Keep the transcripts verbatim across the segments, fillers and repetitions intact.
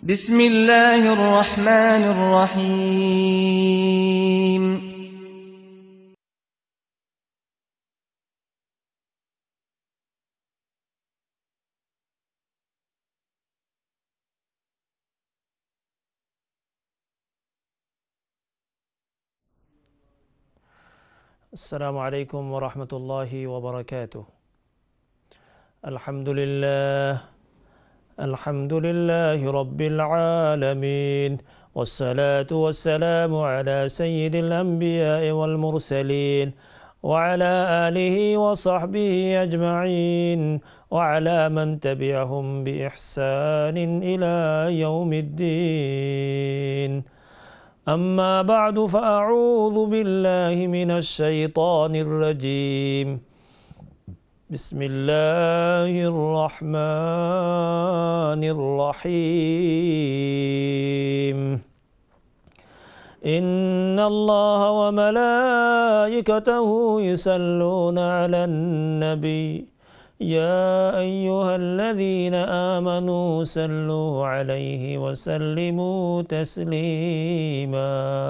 বিসমিল্লাহির রহমানির রহিম। السلام عليكم ورحمة الله وبركاته. الحمد لله الحمد لله رب العالمين، والصلاة والسلام على سيد الأنبياء والمرسلين وعلى آله وصحبه أجمعين وعلى من تبعهم بإحسان إلى يوم الدين. أما بعد فأعوذ بالله من الشيطان الرجيم. بسم الله الرحمن الرحيم. إن الله وملائكته يصلون على النبي يا أيها الذين آمنوا صلوا عليه وسلموا تسليما.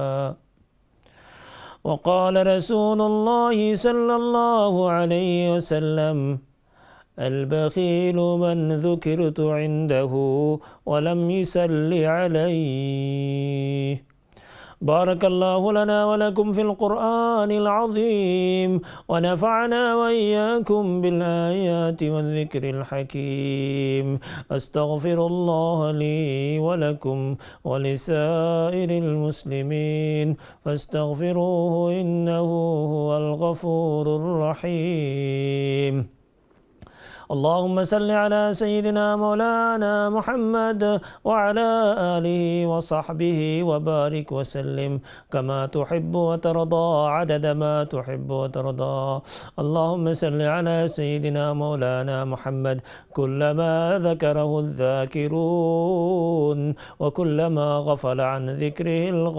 وقال رسول الله صلى الله عليه وسلم: البخيل من ذكرت عنده ولم يصل عليه. بارك الله لنا ولكم في القرآن العظيم، ونفعنا وإياكم بالآيات والذكر الحكيم. أستغفر الله لي ولكم ولسائر المسلمين فاستغفروه إنه هو الغفور الرحيم. اللهم صل على سيدنا مولانا محمد وعلى آله وصحبه وبارك وسلم كما تحب وترضى عدد ما تحب وترضى. اللهم صل على سيدنا مولانا محمد كلما ذكره الذاكرون وكلما غفل عن ذكره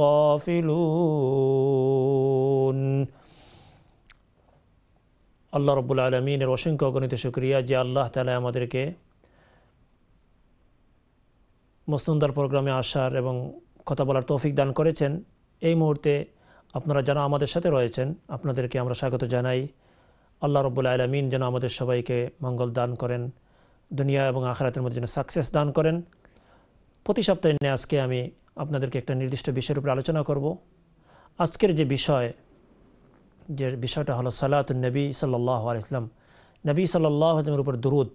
الغافلون. আল্লাহ রব্বুল আলমিনের অসংখ্য অগণিত শুকরিয়া যে আল্লাহ তাআলা আমাদেরকে মসনুন প্রোগ্রামে আসার এবং কথা বলার তৌফিক দান করেছেন। এই মুহূর্তে আপনারা যারা আমাদের সাথে রয়েছেন আপনাদেরকে আমরা স্বাগত জানাই। আল্লাহ রব্বুল আলমিন যেন আমাদের সবাইকে মঙ্গল দান করেন, দুনিয়া এবং আখিরাতের মধ্যে যেন সাকসেস দান করেন। প্রতি সপ্তাহে নিয়ে আজকে আমি আপনাদেরকে একটা নির্দিষ্ট বিষয়ের উপর আলোচনা করব। আজকের যে বিষয় যে বিষয়টা হলো সালাতুন নবী সাল্লাল্লাহু আলাইহি ওয়াসাল্লাম, নবী সাল্লাল্লাহু আলাইহি ওয়াসাল্লামের উপর দুরূদ।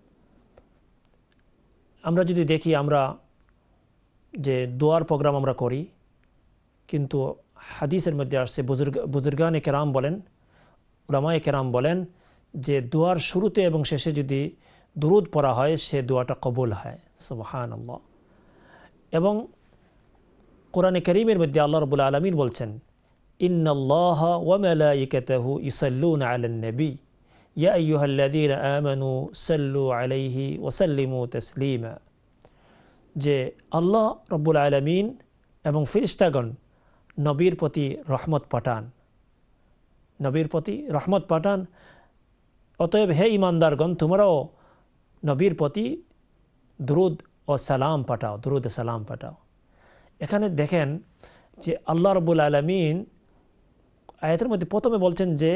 আমরা যদি দেখি আমরা যে দোয়ার প্রোগ্রাম আমরা করি, কিন্তু হাদিসের মধ্যে আসছে বুজুর্গ বুজুর্গানে কেরাম বলেন, উলামায়ে কেরাম বলেন যে দোয়ার শুরুতে এবং শেষে যদি দুরূদ পড়া হয় সে দোয়াটা কবুল হয়। সুবহানাল্লাহ। এবং কোরআনে কারীমের মধ্যে আল্লাহ রাব্বুল আলামিন বলছেন, ইন্নাল্লাহা ওয়া মালাইকাতাহু ইসাল্লুনা আলান নবী ইয়া আইয়ুহাল্লাযীনা আমানু সাল্লু আলাইহি ওয়া সাল্লিমু তাসলিমা। যে আল্লাহ রাব্বুল আলামিন এবং ফেরেশতাগণ নবীর প্রতি রহমত পাঠান, নবীর প্রতি রহমত পাঠান। অতএব হে ঈমানদারগণ, তোমরাও নবীর প্রতি দুরূদ ও সালাম পাঠাও, দুরূদ ও সালাম পাঠাও। এখানে দেখেন যে আল্লাহ রাব্বুল আলামিন আয়াতের মধ্যে প্রথমে বলছেন যে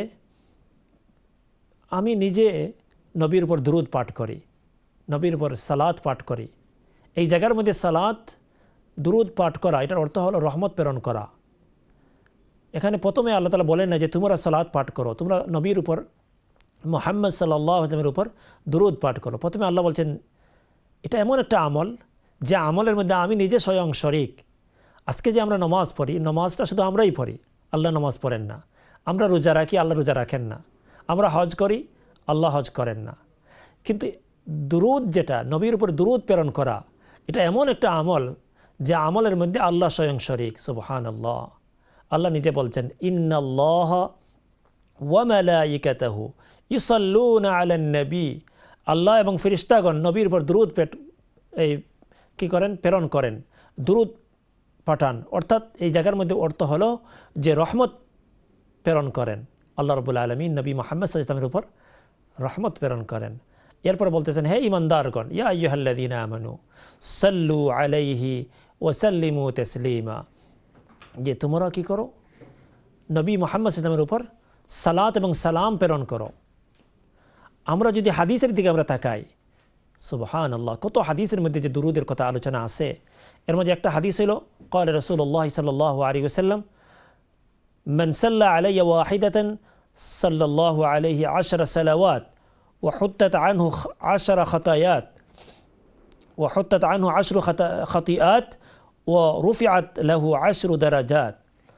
আমি নিজে নবীর উপর দুরূদ পাঠ করি, নবীর উপর সালাত পাঠ করি। এই জায়গার মধ্যে সালাত দুরূদ পাঠ করা এটার অর্থ হলো রহমত প্রেরণ করা। এখানে প্রথমে আল্লাহ তাআলা বলেন না যে তোমরা সালাত পাঠ করো, তোমরা নবীর উপর মুহাম্মদ সাল্লাল্লাহু আলাইহি ওয়াসাল্লামের উপর দুরূদ পাঠ করো। প্রথমে আল্লাহ বলছেন এটা এমন একটা আমল যে আমলের মধ্যে আমি নিজে স্বয়ং শরীক। আজকে যে আমরা নামাজ পড়ি, নামাজটা শুধু আমরাই পড়ি, আল্লাহ নামাজ পড়েন না। আমরা রোজা রাখি, আল্লাহ রোজা রাখেন না। আমরা হজ করি, আল্লাহ হজ করেন না। কিন্তু দুরূদ যেটা নবীর উপর দুরূদ প্রেরণ করা, এটা এমন একটা আমল যে আমলের মধ্যে আল্লাহ স্বয়ং শরীক। সুবহানাল্লাহ। আল্লাহ নিজে বলছেন ইন্নাল্লাহা ওয়া মালাইকাতাহু ইসাল্লুনা আলান নবী। আল্লাহ এবং ফেরেশতাগণ নবীর উপর দুরূদ এই কি করেন, প্রেরণ করেন, দুরূদ পাঠান। অর্থাৎ এই জায়গার মধ্যে অর্থ হলো যে রহমত প্রেরণ করেন। আল্লাহ রাব্বুল আলামিন নবী মুহাম্মদ সাল্লাল্লাহু আলাইহি ওয়াসাল্লামের উপর রহমত প্রেরণ করেন। এরপর বলতেছেন হে ঈমানদারগণ ইয়া আইয়ুহাল্লাযীনা আমানু সাল্লু আলাইহি ওয়া সাল্লিমু তাসলিমা, যে তোমরা কি করো নবী মুহাম্মদ সাল্লাল্লাহু আলাইহি ওয়াসাল্লামের উপর সালাত এবং সালাম প্রেরণ করো। আমরা যদি হাদিসের দিকে আমরা তাকাই, সুবহানাল্লাহ, কত হাদিসের মধ্যে যে দুরুদের কথা আলোচনা আছে। এর মধ্যে একটা হাদিস হলো ক্বালা রাসূলুল্লাহ সাল্লাল্লাহু আলাইহি ওয়াসাল্লাম মান সাল্লা আলাইয়া ওয়াহিদাতান সাল্লাল্লাহু আলাইহি আশরা সালাওয়াত ওয়া হুত্তাত আনহু আশরা খাতায়াত ওয়া হুত্তাত আনহু আশরু খাতিআত ওয়া রুফিআত লাহু আশরু দারাজাত।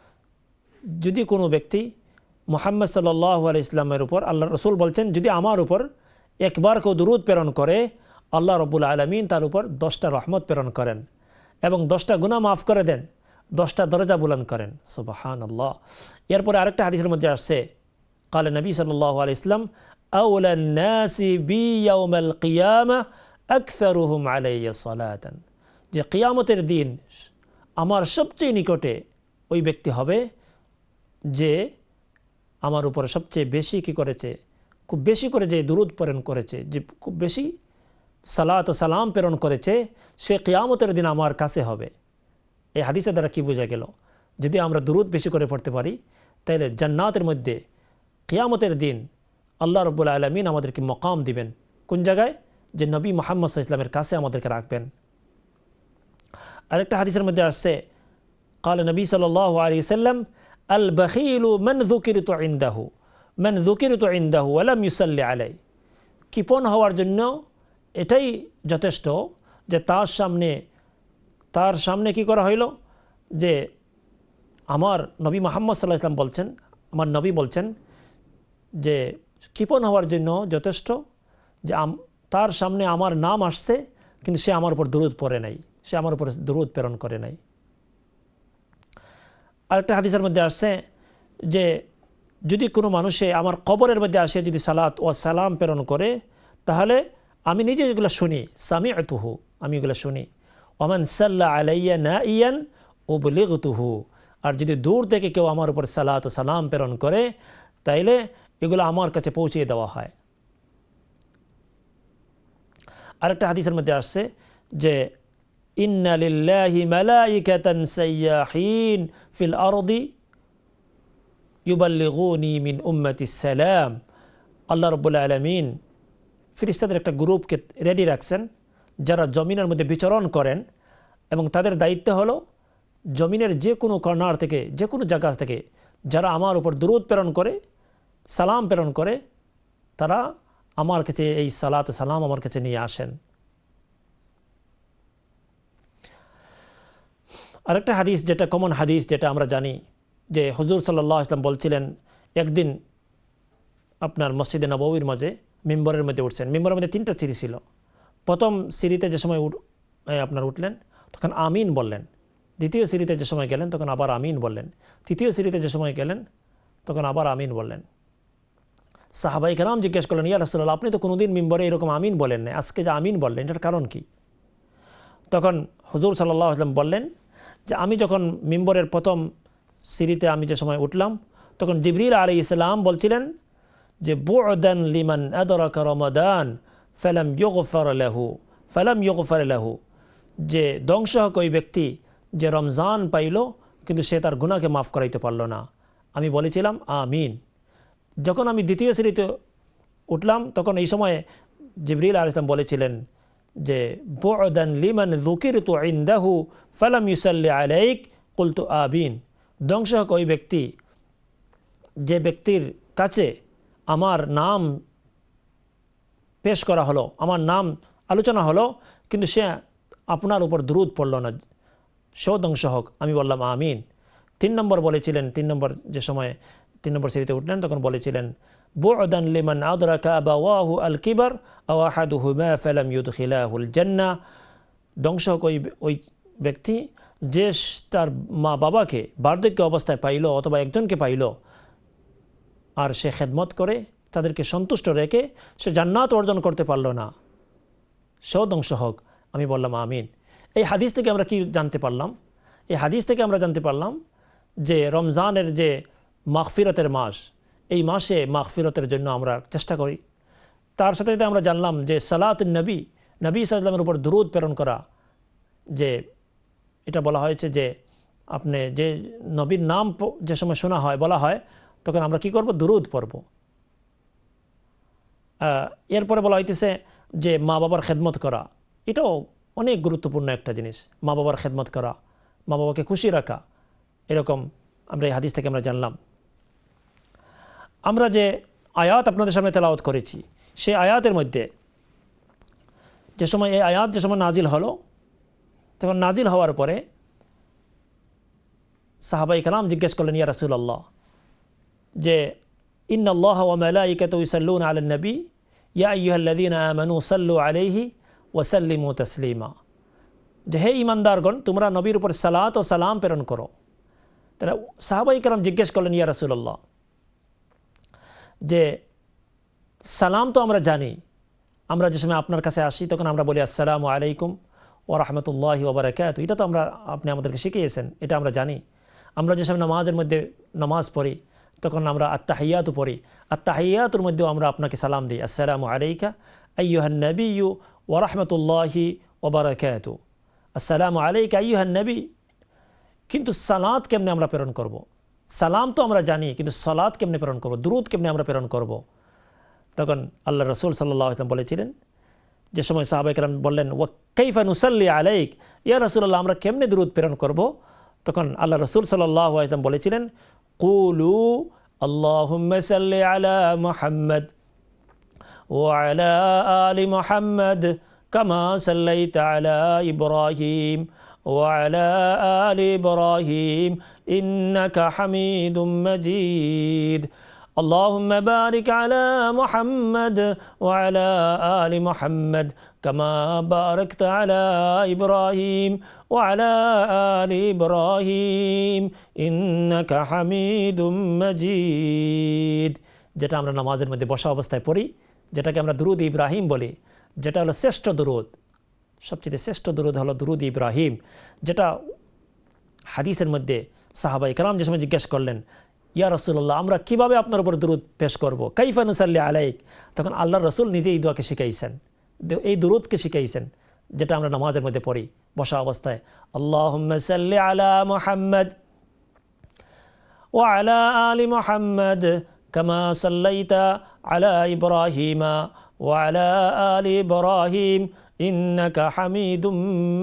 যদি কোনো ব্যক্তি মুহাম্মদ সাল্লাল্লাহু আলাইহি ইসলামের উপর, আল্লাহ রসুল বলছেন, যদি আমার উপর একবার কেউ দুরুদ প্রেরণ করে আল্লাহ রব্বুল আলামিন তার উপর দশটা রহমত প্রেরণ করেন এবং দশটা গুনাহ মাফ করে দেন, দশটা দরজা বুলন্দ করেন। সুবহানাল্লাহ। এরপরে আরেকটা হাদিসের মধ্যে আসছে ক্বালা নবী সাল্লাল্লাহু আলাইহি ইসলাম আওলান নাসি বি ইয়াউমাল কিয়ামাহ আকসারুহুম আলাইয়া সালাতান, যে কিয়ামতের দিন আমার সবচেয়ে নিকটে ওই ব্যক্তি হবে যে আমার উপরে সবচেয়ে বেশি কি করেছে, খুব বেশি করে যে দুরুদ প্রেরণ করেছে, যে খুব বেশি সালাত ও সালাম প্রেরণ করেছে, সে কিয়ামতের দিন আমার কাছে হবে। এই হাদিসের দ্বারা কি বোঝা গেল? যদি আমরা দুরুদ বেশি করে পড়তে পারি তাহলে জান্নাতের মধ্যে কিয়ামতের দিন আল্লাহ রাব্বুল আলামিন আমাদেরকে মকাম দিবেন। কোন জায়গায়? যে নবী মুহাম্মদ সাল্লাল্লাহু আলাইহি ওয়াসাল্লামের কাছে আমাদেরকে রাখবেন। আরেকটা হাদিসের মধ্যে আসছে ক্বালা নবী সাল্লাল্লাহু আলাইহি ওয়াসাল্লাম আল বখিলু মান যুকিরতু ইনদাহু মান যুকিরতু ইনদাহু ওয়া লাম ইউসাল্লি আলাই। কৃপণ হওয়ার জন্য এটাই যথেষ্ট যে তার সামনে তার সামনে কি করা হইল, যে আমার নবী মুহাম্মদ সাল্লাল্লাহু আলাইহি ওয়াসাল্লাম বলছেন, আমার নবী বলছেন যে কৃপণ হওয়ার জন্য যথেষ্ট যে তার সামনে আমার নাম আসছে কিন্তু সে আমার উপর দুরুদ পড়ে নাই, সে আমার উপর দুরুদ প্রেরণ করে নাই। আরেকটা হাদিসের মধ্যে আসছে যে যদি কোনো মানুষে আমার কবরের মধ্যে আসে যদি সালাত ও সালাম প্রেরণ করে তাহলে আমি নিজে এগুলো শুনি, সামিআতুহু, আমি এগুলো শুনি। ওমান সাল্লা আলাইয়া নাইয়ান উবলিগতুহু, আর যদি দূর থেকে কেউ আমার উপর সালাত ও সালাম প্রেরণ করে তাইলে এগুলো আমার কাছে পৌঁছিয়ে দেওয়া হয়। আরেকটা হাদিসের মধ্যে আসছে যে ইন্না লিল্লাহি মালাইকাতান সাইয়াহিন ফিল আরদি ইউবাল্লিগুনি মিন উম্মতিস সালাম। আল্লাহ রাব্বুল আলামিন ফেরেশতাদের একটা গ্রুপকে রেডি রাখছেন যারা জমিনের মধ্যে বিচরণ করেন এবং তাদের দায়িত্ব হলো জমিনের যে কোনো কর্নার থেকে, যে কোনো জায়গা থেকে যারা আমার উপর দুরূদ প্রেরণ করে, সালাম প্রেরণ করে, তারা আমার কাছে এই সালাত সালাম আমার কাছে নিয়ে আসেন। আরেকটা হাদিস যেটা কমন হাদিস, যেটা আমরা জানি যে হুজুর সাল্লাল্লাহু আলাইহি ওয়াসাল্লাম বলছিলেন, একদিন আপনার মসজিদে নববীর মাঝে মিম্বরের মধ্যে উঠছেন। মিম্বরের মধ্যে তিনটা সিঁড়ি ছিল। প্রথম সিঁড়িতে যে সময় আপনার উঠলেন তখন আমিন বললেন, দ্বিতীয় সিঁড়িতে যে সময় গেলেন তখন আবার আমিন বললেন, তৃতীয় সিঁড়িতে যে সময় গেলেন তখন আবার আমিন বললেন। সাহাবাই কেরাম জিজ্ঞেস করলেন, ইয়া রাসূলুল্লাহ, আপনি তো কোনোদিন মিম্বরে এরকম আমিন বলেন না, আজকে যে আমিন বললেন এটার কারণ কি? তখন হুজুর সাল্লাল্লাহু আলাইহি ওয়াসাল্লাম বললেন যে আমি যখন মিম্বরের প্রথম সিঁড়িতে আমি যে সময় উঠলাম তখন জিবরিল আলাইহিস সালাম বলছিলেন যে বু'দান লিমান আদরাকা রমাদান ফালাম ইউগফার লাহু ফালাম ইউগফার লাহু, যে ধ্বংস হোক ওই ব্যক্তি যে রমজান পাইল কিন্তু সে তার গুনাহকে মাফ করাইতে পারল না। আমি বলেছিলাম আমিন। যখন আমি দ্বিতীয় সিঁড়িতে উঠলাম তখন এই সময় জিবরিল আলাইহিস সালাম বলেছিলেন যে বু'দান লিমান যুকিরতু ইনদাহু ফালাম ইউসাল্লি আলাইক কুলতু আমিন। ধ্বংস হোক ওই ব্যক্তি যে ব্যক্তির কাছে আমার নাম পেশ করা হলো, আমার নাম আলোচনা হলো কিন্তু সে আপনার উপর দুরূদ পড়ল না, সেও ধ্বংস হোক। আমি বললাম আমিন। তিন নম্বর বলেছিলেন, তিন নম্বর যে সময় তিন নম্বর সিঁড়িতে উঠলেন তখন বলেছিলেন বু'দান লিমান আদরাকা আবাওয়াহু আল কিবার আও আহাদুহুমা ফালাম ইউদখিলাহুল জান্নাহ। ধ্বংস হোক ওই ওই ব্যক্তি যে তার মা বাবাকে বার্ধক্য অবস্থায় পাইল অথবা একজনকে পাইল আর সে খেদমত করে তাদেরকে সন্তুষ্ট রেখে সে জান্নাত অর্জন করতে পারল না, সেও ধ্বংস হোক। আমি বললাম আমিন। এই হাদিস থেকে আমরা কি জানতে পারলাম? এই হাদিস থেকে আমরা জানতে পারলাম যে রমজানের যে মাগফিরতের মাস, এই মাসে মাগফিরতের জন্য আমরা চেষ্টা করি তার সাথে সাথে আমরা জানলাম যে সালাতুন নবী, নবী সাল্লাল্লাহু আলাইহি ওয়াসাল্লামের উপর দুরূদ প্রেরণ করা, যে এটা বলা হয়েছে যে আপনি যে নবীর নাম যে সময় শোনা হয় বলা হয় তখন আমরা কি করব, দুরূদ পড়ব। এরপরে বলা হইতেছে যে মা বাবার খেদমত করা, এটাও অনেক গুরুত্বপূর্ণ একটা জিনিস। মা বাবার খেদমত করা, মা বাবাকে খুশি রাখা, এরকম আমরা এই হাদিস থেকে আমরা জানলাম। আমরা যে আয়াত আপনাদের সামনে তেলাওয়াত করেছি সেই আয়াতের মধ্যে যে সময় এই আয়াত যে সময় নাজিল হলো, তখন নাজিল হওয়ার পরে সাহাবায়ে কেরাম জিজ্ঞেস করলেন, ইয়া রাসূলুল্লাহ, যে ইন্নাল্লাহা ওয়া মালাইকাতাহু ইউসাল্লুনা আলান নবী ইয়া আইয়ুহাল্লাযীনা আমানু সাল্লু আলাইহি ওয়া সাল্লিমু তাসলিমা, যে হে ঈমানদারগণ তোমরা নবীর উপর সালাত ও সালাম প্রেরণ করো। তারা সাহাবায়ে কেরাম জিজ্ঞেস করলেন, ইয়া রাসূলুল্লাহ, যে সালাম তো আমরা জানি, আমরা যে সময় আপনার কাছে আসি তখন আমরা বলি আসসালামু আলাইকুম ওয়া রাহমাতুল্লাহি ওয়া বারাকাতুহু, এটা তো আমরা আপনি আমাদেরকে শিখিয়েছেন, এটা আমরা জানি। আমরা যে সময় নামাজের মধ্যে নামাজ পড়ি তখন আমরা আত্তাহিয়াতু পড়ি, আত্তাহিয়াতুর মধ্যেও আমরা আপনাকে সালাম দিই, আসসালামু আলাইকা আইয়ুহান নাবিয়্যু ওয়া রাহমাতুল্লাহি ওয়া বারাকাতুহু, আসসালামু আলাইকা আইয়ুহান নবী। কিন্তু সালাত কেমনে আমরা প্রেরণ করব? সালাম তো আমরা জানি, কিন্তু সালাত কেমনে প্রেরণ করব, দুরূদ কেমনে আমরা প্রেরণ করব? তখন আল্লাহ রাসূল সাল্লাল্লাহু আলাইহি ওয়াসাল্লাম বলেছিলেন, যে সময় সাহাবায়ে কেরাম বললেন ওয়া কাইফা নুসাল্লি আলাইক, ইয়া রাসূলুল্লাহ আমরা কেমনে দুরূদ প্রেরণ করব? তখন আল্লাহ রাসূল সাল্লাল্লাহু আলাইহি ওয়াসাল্লাম বলেছিলেন, কুলু আল্লাহুম্মা সাল্লি আলা মুহাম্মদ ওয়া আলা আলি মুহাম্মদ কামা সাল্লাইতা আলা ইব্রাহিম ওয়া আলা আলি ইব্রাহিম ইন্নাকা হামিদুম মাজিদ। اللهم بارك على محمد وعلى آل محمد كما باركت على إبراهيم وعلى آل إبراهيم إنك حميد مجيد। যেটা আমরা নামাজের মধ্যে বসা অবস্থায় পড়ি, যেটাকে আমরা দুরুদ ইব্রাহিম বলি, যেটা হলো শ্রেষ্ঠ দুরুদ, সবচেয়ে শ্রেষ্ঠ দুরুদ হলো দুরুদ ইব্রাহিম, যেটা হাদিসের মধ্যে সাহাবায়ে কেরাম যে সময় জিজ্ঞেস করলেন, ইয়া রাসূলুল্লাহ আমরা কিভাবে আপনার উপর দুরূদ পেশ করব, কাইফা নুসাল্লি আলাইক, তখন আল্লাহর রাসূল নিজে এই দোয়াকে শিখাইছেন, এই দুরূদকে শিখাইছেন, যেটা আমরা নামাজের মধ্যে পড়ি বসা অবস্থায়। আল্লাহুম্মা সাল্লি আলা মুহাম্মদ ওয়া আলা আলি মুহাম্মদ কামা সাল্লাইতা আলা ইব্রাহিমা ওয়া আলা আলি ইব্রাহিম ইন্নাকা হামিদুম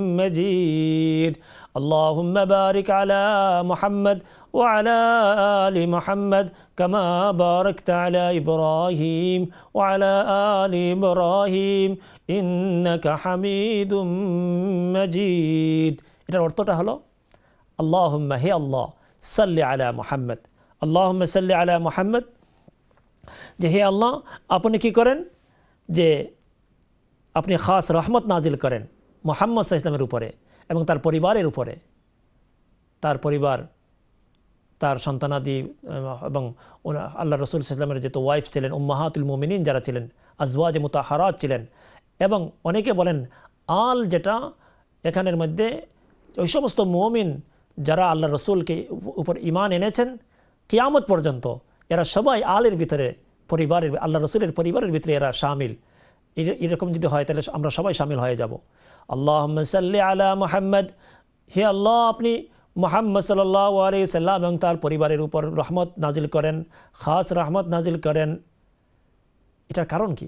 মাজিদ। আল্লাহুম্মা বারিক আলা মুহাম্মদ وعلى آل محمد كما باركت على إبراهيم وعلى آل إبراهيم إنك حميد مجيد। এটার অর্থটা হলো আল্লাহুম্মা, হে আল্লাহ, সাল্লি আলা মুহাম্মদ, আল্লাহুম্মা সাল্লি আলা মুহাম্মদ, যে হে আল্লাহ আপনি কি করেন, যে আপনি খাস রহমত নাজিল করেন মুহাম্মদ সাল্লাল্লাহু আলাইহি ওয়াসাল্লামের উপরে এবং তার পরিবারের উপরে, তার পরিবার, তার সন্তানাদি এবং আল্লাহ রাসূল সাল্লাল্লাহু আলাইহি ওয়াসাল্লামের যত ওয়াইফ ছিলেন, উম্মাহাতুল মুমিনিন যারা ছিলেন, আজওয়াজে মুতাহারাত ছিলেন, এবং অনেকে বলেন আল, যেটা এখানের মধ্যে ওই সমস্ত মুমিন যারা আল্লাহ রাসূলকে উপর ঈমান এনেছেন কিয়ামত পর্যন্ত, এরা সবাই আলের ভিতরে, পরিবারের, আল্লাহ রাসূলের পরিবারের ভিতরে এরা শামিল। এরকম যদি হয় তাহলে আমরা সবাই শামিল হয়ে যাব। আল্লাহুম্মা সাল্লি আলা মুহাম্মদ, হে আল্লাহ আপনি মুহাম্মদ সাল্লাল্লাহু আলাইহি সাল্লাম এবং তার পরিবারের উপর রহমত নাজিল করেন, খাস রহমত নাজিল করেন। এটার কারণ কি?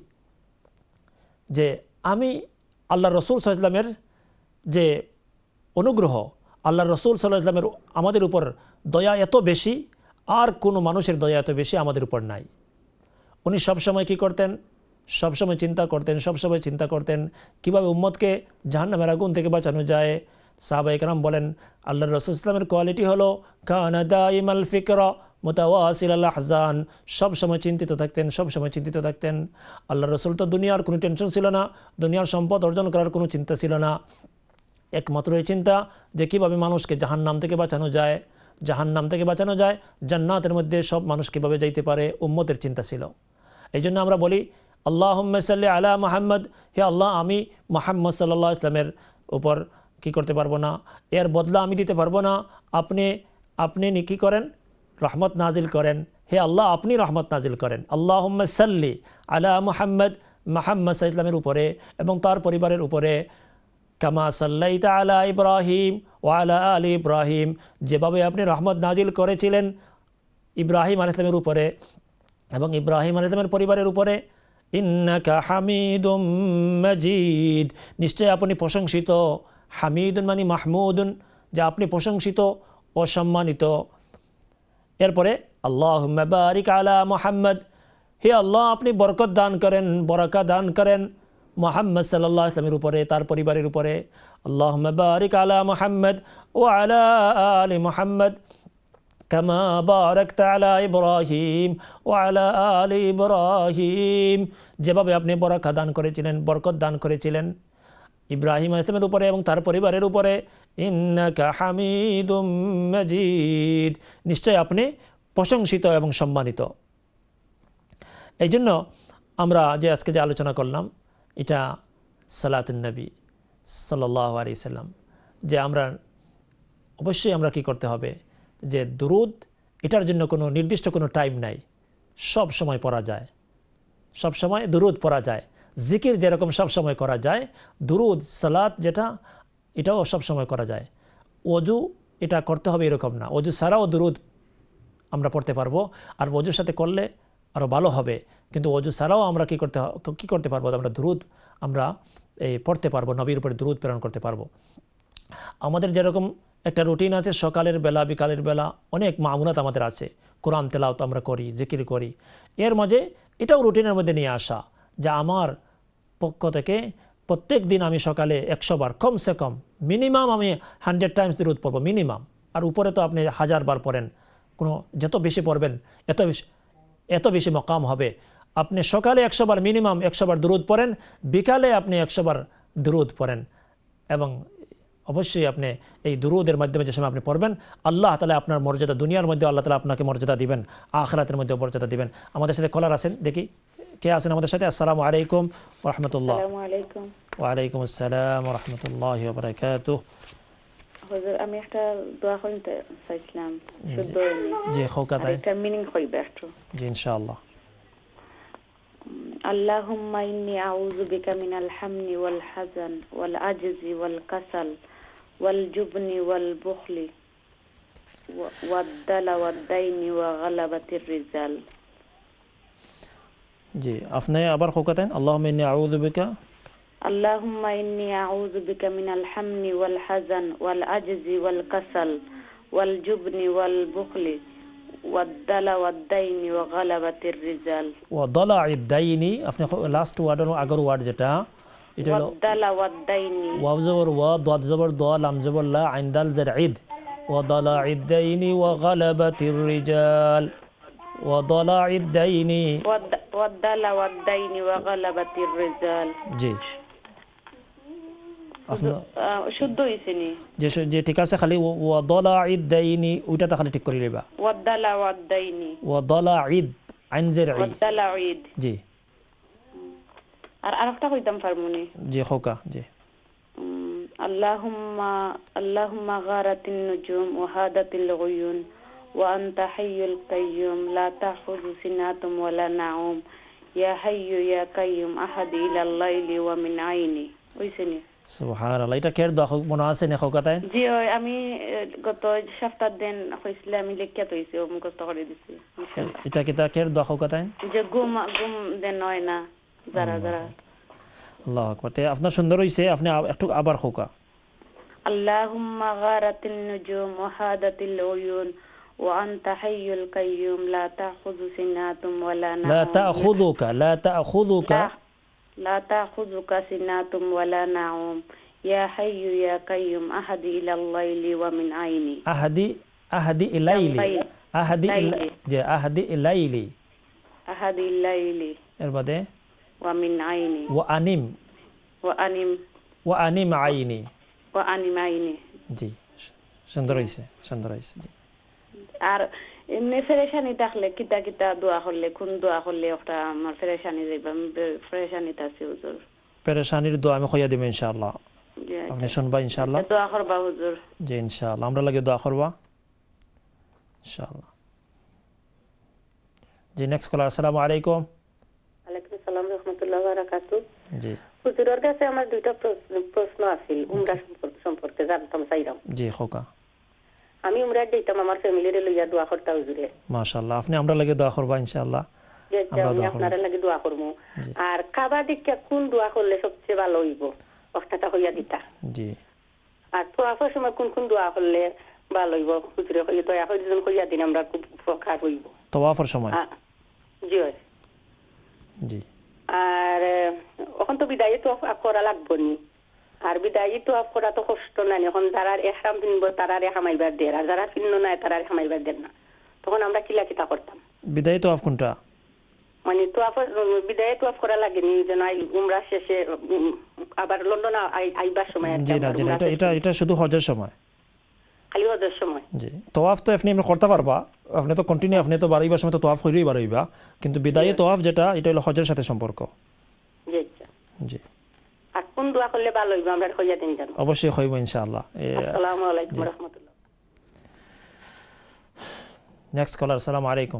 যে আমি আল্লাহ রসুল সাল্লাল্লাহু আলাইহি ওয়াসাল্লামের যে অনুগ্রহ, আল্লাহ রসুল সাল্লাল্লাহু আলাইহি ওয়াসাল্লামের আমাদের উপর দয়া এত বেশি, আর কোনো মানুষের দয়া এত বেশি আমাদের উপর নাই। উনি সবসময় কি করতেন, সবসময় চিন্তা করতেন, সবসময় চিন্তা করতেন কীভাবে উম্মতকে জাহান্নামের আগুন থেকে বাঁচানো যায়। সাহাবায়ে কেরাম বলেন আল্লাহর রাসূল সাল্লাল্লাহু আলাইহি ওয়াসাল্লামের কোয়ালিটি হলো কানা দাইমাল ফিকরা মুতাওয়াসিলাল আহজান, সব সময় চিন্তিত থাকতেন, সব সময় চিন্তিত থাকতেন। আল্লাহর রাসূল তো দুনিয়ার কোনো টেনশন ছিল না, দুনিয়ার সম্পদ অর্জন করার কোনো চিন্তা ছিল না, একমাত্র এই চিন্তা যে কীভাবে মানুষকে জাহান্নাম থেকে বাঁচানো যায়, জাহান্নাম থেকে বাঁচানো যায়, জান্নাতের মধ্যে সব মানুষ কীভাবে যাইতে পারে, উম্মতের চিন্তা ছিল। এই জন্য আমরা বলি আল্লাহুম্মা সাল্লি আলা মুহাম্মদ, হে আল্লাহ আমি মুহাম্মদ সাল্লাল্লাহু আলাইহি ওয়াসাল্লামের উপর কি করতে পারবো না, এর বদলা আমি দিতে পারবো না, আপনি আপনি কি করেন, রহমত নাজিল করেন, হে আল্লাহ আপনি রহমত নাজিল করেন। আল্লাহুম্মা সাল্লি আলা মুহাম্মদ মুহাম্মদ সাল্লাল্লাহু আলাইহি ওয়াসাল্লামের উপরে এবং তার পরিবারের উপরে, কামা সাল্লাইতা আলা ইব্রাহিম ওয়া আলা আলি ইব্রাহিম, যেভাবে আপনি রহমত নাজিল করেছিলেন ইব্রাহিম আলাইহিস সালামের উপরে এবং ইব্রাহিম আলাইহিস সালামের পরিবারের উপরে। ইন্নাকা হামিদুম মাজিদ, নিশ্চয় আপনি প্রশংসিত। হামিদুন মানে মাহমুদুন, যে আপনি প্রশংসিত ও সম্মানিত। এরপরে আল্লাহুম্মা বারিক আলা মুহাম্মদ, হে আল্লাহ আপনি বরকত দান করেন, বরাকাত দান করেন মুহাম্মদ সাল্লাল্লাহু আলাইহি ওয়াসাল্লামের উপরে, তার পরিবারের উপরে। আল্লাহুম্মা বারিক আলা মুহাম্মদ ওয়া আলা আলি মুহাম্মদ কামা বারাকতা আলা ইব্রাহিম ওয়া আলা আলি ইব্রাহিম, যেভাবে আপনি বরকত দান করেছিলেন, বরকত দান করেছিলেন ইব্রাহিম আলাইহিস সালামের উপরে এবং তার পরিবারের উপরে। ইন্নাকা হামিদুম মাজিদ, নিশ্চয় আপনি প্রশংসিত এবং সম্মানিত। এই জন্য আমরা যে আজকে যে আলোচনা করলাম এটা সালাতুন নবী সাল্লাল্লাহু আলাইহি সাল্লাম, যে আমরা অবশ্যই আমরা কি করতে হবে, যে দুরুদ এটার জন্য কোনো নির্দিষ্ট কোনো টাইম নাই, সব সময় পড়া যায়, সব সময় দুরুদ পড়া যায়। জিকির যেরকম সব সময় করা যায়, দুরুদ সালাত যেটা এটাও সব সময় করা যায়। ওযু এটা করতে হবে এরকম না, ওযু ছাড়াও দুরুদ আমরা পড়তে পারবো, আর ওযুর সাথে করলে আরও ভালো হবে। কিন্তু ওযু ছাড়াও আমরা কি করতে কি করতে পারবো, আমরা দুরুদ আমরা এই পড়তে পারবো, নবীর উপরে দুরুদ প্রেরণ করতে পারবো। আমাদের যেরকম একটা রুটিন আছে, সকালের বেলা বিকালের বেলা অনেক মামুনাত আমাদের আছে, কোরআন তেলাওয়াত আমরা করি, জিকির করি, এর মাঝে এটাও রুটিনের মধ্যে নিয়ে আসা, যা আমার পক্ষ থেকে প্রত্যেক দিন আমি সকালে একশো বার কমসে কম মিনিমাম আমি হান্ড্রেড টাইমস দুরুদ পড়বো মিনিমাম। আর উপরে তো আপনি হাজার বার পড়েন, কোনো যত বেশি পড়বেন এত বেশি এত বেশি মকাম হবে। আপনি সকালে একশো বার মিনিমাম একশো বার দুরুদ পড়েন, বিকালে আপনি একশো বার দুরুদ পড়েন, এবং অবশ্যই আপনি এই দুরুদের মাধ্যমে যে সময় আপনি পড়বেন, আল্লাহ তাআলা আপনার মর্যাদা দুনিয়ার মধ্যে আল্লাহ তাআলা আপনাকে মর্যাদা দিবেন, আখিরাতের মধ্যে মর্যাদা দিবেন। আমাদের সাথে কলার আছেন, দেখি কে আছেন আমাদের সাথে। আসসালামু আলাইকুম ওয়া রাহমাতুল্লাহ। আসসালামু আলাইকুম। ওয়া আলাইকুম আসসালাম ওয়া রাহমাতুল্লাহি ওয়া বারাকাতুহু। হুজুর আমি একটা দোয়া করতে চাইছিলাম, শুদ্ধ জি খোকাতাই, একটা মিনিং কইবে একটু। জি ইনশাআল্লাহ। আল্লাহুম্মা ইন্নী আউযু বিকা মিনাল হামনি ওয়াল হাযান ওয়াল আজজি ওয়াল কাসাল ওয়াল জুবনি ওয়াল বুখলি ওয়াদ দালা ওয়াদ দাইনি ওয়া গালাবাতির রিজাল। জি আপনি আবার খোকাতেন। আল্লাহুম্মা ইন্নী আউযু বিকা আল্লাহুম্মা ইন্নী আউযু বিকা মিনাল হামনি ওয়াল হাযান ওয়াল আজজি ওয়াল কাসাল ওয়াল জুবনি ওয়াল বুখলি ওয়াদ দালা ওয়াদ দাইনি ওয়া গালাবাতির রিজাল। ওয়া দালা'id দাইনি, আপনি লাস্ট ওয়ার্ড আগের ওয়ার্ড যেটা এটা হলো ওয়াদ দালা ওয়াদ দাইনি, ওয়াও জবর ওয়া, দাদ জবর দা, লাম জবর লা, আইন দাল জার ঈদ। ওয়া দালা'id দাইনি ওয়া গালাবাতির রিজাল, ওয়া দালা'id দাইনি ওয়াদ দালা ওয়াদ দাইনি ওয়া গালাবাতির রিজাল। জি আপনার শুদ্ধ হইছে নি? যে যে ঠিক আছে, খালি ওয়া দালা'id দাইনি ওইটাটা খালি ঠিক করে নেবা। ওয়াদ দালা ওয়াদ দাইনি ওয়া দালা'id আইন জার ঈদ, ওয়াদ দালা'id। জি আর আরেকটা কইতাম পারমুনি? জি খোকা জি। আল্লাহুম্মা আল্লাহুম্মা গারাতিন নুজুম ওয়া হাদাতিল গুয়ুন ওয়া আনতা হাইয়ুল কাইয়্যুম লা তাখুযু সিনাতুম ওয়া লা নাউম ইয়া হাইয়্যু ইয়া কাইয়্যুম আহাদি ইলাল লাইলি ওয়া মিন আইনি। ওইছেনি? সুবহানাল্লাহ। এটা কের দোয়া মনে আছে না খোকাতাই? জি ওই আমি গত সপ্তাহ দিন হইছিল, আমি লিখিয়া তইছি ও মুখস্থ করে দিছি। এটা কি তা কের দোয়া খোকাতাই? যে গুম গুম দেন হয় না যারা যারা। আল্লাহু আকবার। তে আপনার সুন্দর হইছে, আপনি একটু আবার খোকা। আল্লাহুম্মা গারাতিন নুজুম ওয়া হাদাতিল উয়ুন ওয়া আনতা হাইয়ুল কাইয়্যুম লা তাখুযু সিনাতুম ওয়া লা নাউম। লা তাখুযুকা লা তাখুযুকা লা তাখুযুকা সিনাতুম ওয়া লা নাউম ইয়া হাইয়্যু ইয়া কাইয়্যুম আহাদি ইলাল লাইলি ওয়া মিন আইনি। আহাদি আহাদি ইলাইলি আহাদি যে আহাদি ইলাইলি আহাদি ইলাইলি এর বাদে ওয়া মিন আইনি ওয়া আনিম ওয়া আনিম ওয়া আনিম আইনি। ওয়া আনিম আইনি। জি সুন্দর হইছে, সুন্দর হইছে। জি আর এমনি ফেরেশানি থাকলে কিতা কিতা দোয়া করলে, কোন দোয়া করলে ওটা আমার ফেরেশানি যাইবা? ফেরেশানিতে আছি হুজুর। পেরেশানির দোয়া আমি কইয়া দিব ইনশাআল্লাহ, আপনি শুনবা ইনশাআল্লাহ। দোয়া করবা হুজুর? জি ইনশাআল্লাহ, আমরা লাগে দোয়া করবা ইনশাআল্লাহ। জি নেক্সট কলার। আসসালামু আলাইকুম। ওয়ালাইকুম আসসালাম আসসালাম রাহমাতুল্লাহি ওয়া বারাকাতুহু। জি হুজুরের কাছে আমার দুইটা প্রশ্ন আছে উমরা সম্পর্কে জানতাম চাইলাম। জি খোকা, আমি উমরা যাইতাম আমার ফ্যামিলির লইয়া দোয়া করতা হুজুরে। মাশাআল্লাহ, আপনি আমরা লাগে দোয়া করবা ইনশাআল্লাহ। আমরা দোয়া করব, আপনারা লাগি দোয়া করব। আর কাবা দিকে কোন দোয়া করলে সবচেয়ে ভালো হইব কথাটা হইয়া দিতা। জি আর তোয়াফের সময় কোন কোন দোয়া করলে ভালো হইব হুজুরে হইয়া দয়া করে দিন হইয়া দিন আমরা খুব উপকার হইব তোয়াফের সময়। জি জি। আর এখন তো বিদায়ী তো করা লাগবে নি, আর বিদায়ী তো করা তো কষ্ট না, এখন যারা এহরাম কিনবো তারা হামাইবার দেয়, আর যারা কিন্ন নাই তারা হামাইবার দেন না, তখন আমরা কিলা কিতা করতাম। বিদায়ী তোয়াফ কোনটা? মানে তোয়াফ বিদায়ী তোয়াফ করা লাগেনি যেন উমরা শেষে আবার লন্ডন আইবার সময়। জি না জি না, এটা এটা এটা শুধু হজের সময়, খালি হজের সময়। জি তোয়াফ তো আপনি এমনি করতে পারবা, আপনি তো কন্টিনিউ আপনি তো বাড়াইবার সময় তো তোয়াফ হইরই বাড়াইবা, কিন্তু বিদায়ী তোয়াফ যেটা এটা হলো হজের সাথে সম্পর্ক। জি জি। আর কোন দোয়া করলে ভালো হইব আমরা হইয়া দিন জানো? অবশ্যই হইব ইনশাআল্লাহ। আসসালামু আলাইকুম ওয়া রাহমাতুল্লাহ। নেক্সট কলার, আসসালামু আলাইকুম।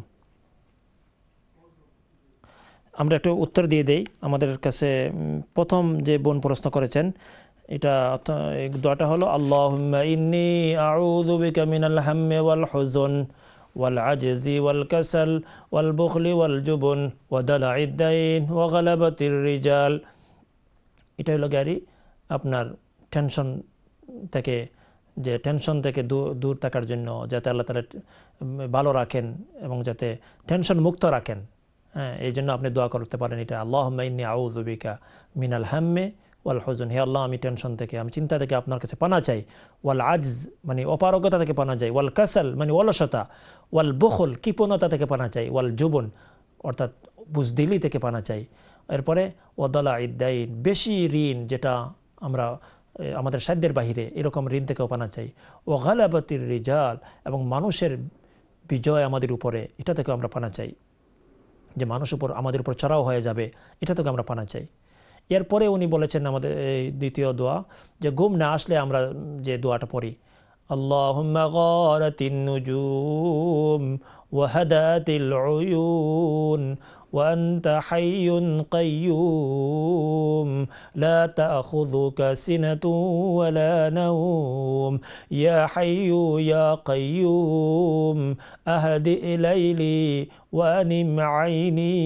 আমরা একটু উত্তর দিয়ে দেই। আমাদের কাছে প্রথম যে বোন প্রশ্ন করেছেন এটা দোয়াটা হলো আল্লাহুম্মা ইন্নী আউযু বিকা মিনাল হাম্মি ওয়াল হুজন ওয়াল আজজি ওয়াল কাসাল ওয়াল বুখলি ওয়াল জুবন ওয়া দালাইদ দাইন ওয়া গালাবাতির রিজাল। এটা হলো গাড়ি আপনার টেনশন থেকে, যে টেনশন থেকে দূর থাকার জন্য যাতে আল্লাহ তাআলা ভালো রাখেন এবং যাতে টেনশন মুক্ত রাখেন। হ্যাঁ, এই জন্য আপনি দোয়া করতে পারেন এটা, আল্লাহুম্মা ইন্নী আউযু বিকা মিনাল হাম্মি ওয়াল হুজন, হে আল্লাহ আমি টেনশন থেকে, আমি চিন্তা থেকে আপনার কাছে পানা চাই। ওয়াল আজজ মানে অপারগতা থেকে পানা চাই, ওয়াল কাসাল মানে অলসতা, ওয়াল বুখল কৃপণতা থেকে পানা চাই, ওয়াল জুবন অর্থাৎ বুজদিলি থেকে পানা চাই। এরপরে ওয়াদালাইদ দাইন বেশি ঋণ যেটা আমরা আমাদের সাধ্যের বাহিরে এরকম ঋণ থেকেও পানা চাই। ও গালাবাতির রিজাল এবং মানুষের বিজয় আমাদের উপরে এটা থেকে আমরা পানা চাই, যে মানুষ উপর আমাদের উপর চড়াও হয়ে যাবে এটা থেকে আমরা পানা চাই। এরপরে উনি বলেছেন আমাদের এই দ্বিতীয় দোয়া যে ঘুম না আসলে আমরা যে দোয়াটা পড়ি, আল্লাহুম্মা গারাতিন নুজুম ওয়া হাদাতিল উয়ুন ওয়া আনতা হাইয়ুন কাইয়্যুম লা তাখুযুকা সিনাতুন ওয়া লা নাওম ইয়া হাইয়্যু ইয়া কাইয়্যুম আহদি ইলাইলি ওয়া আনিম আইনি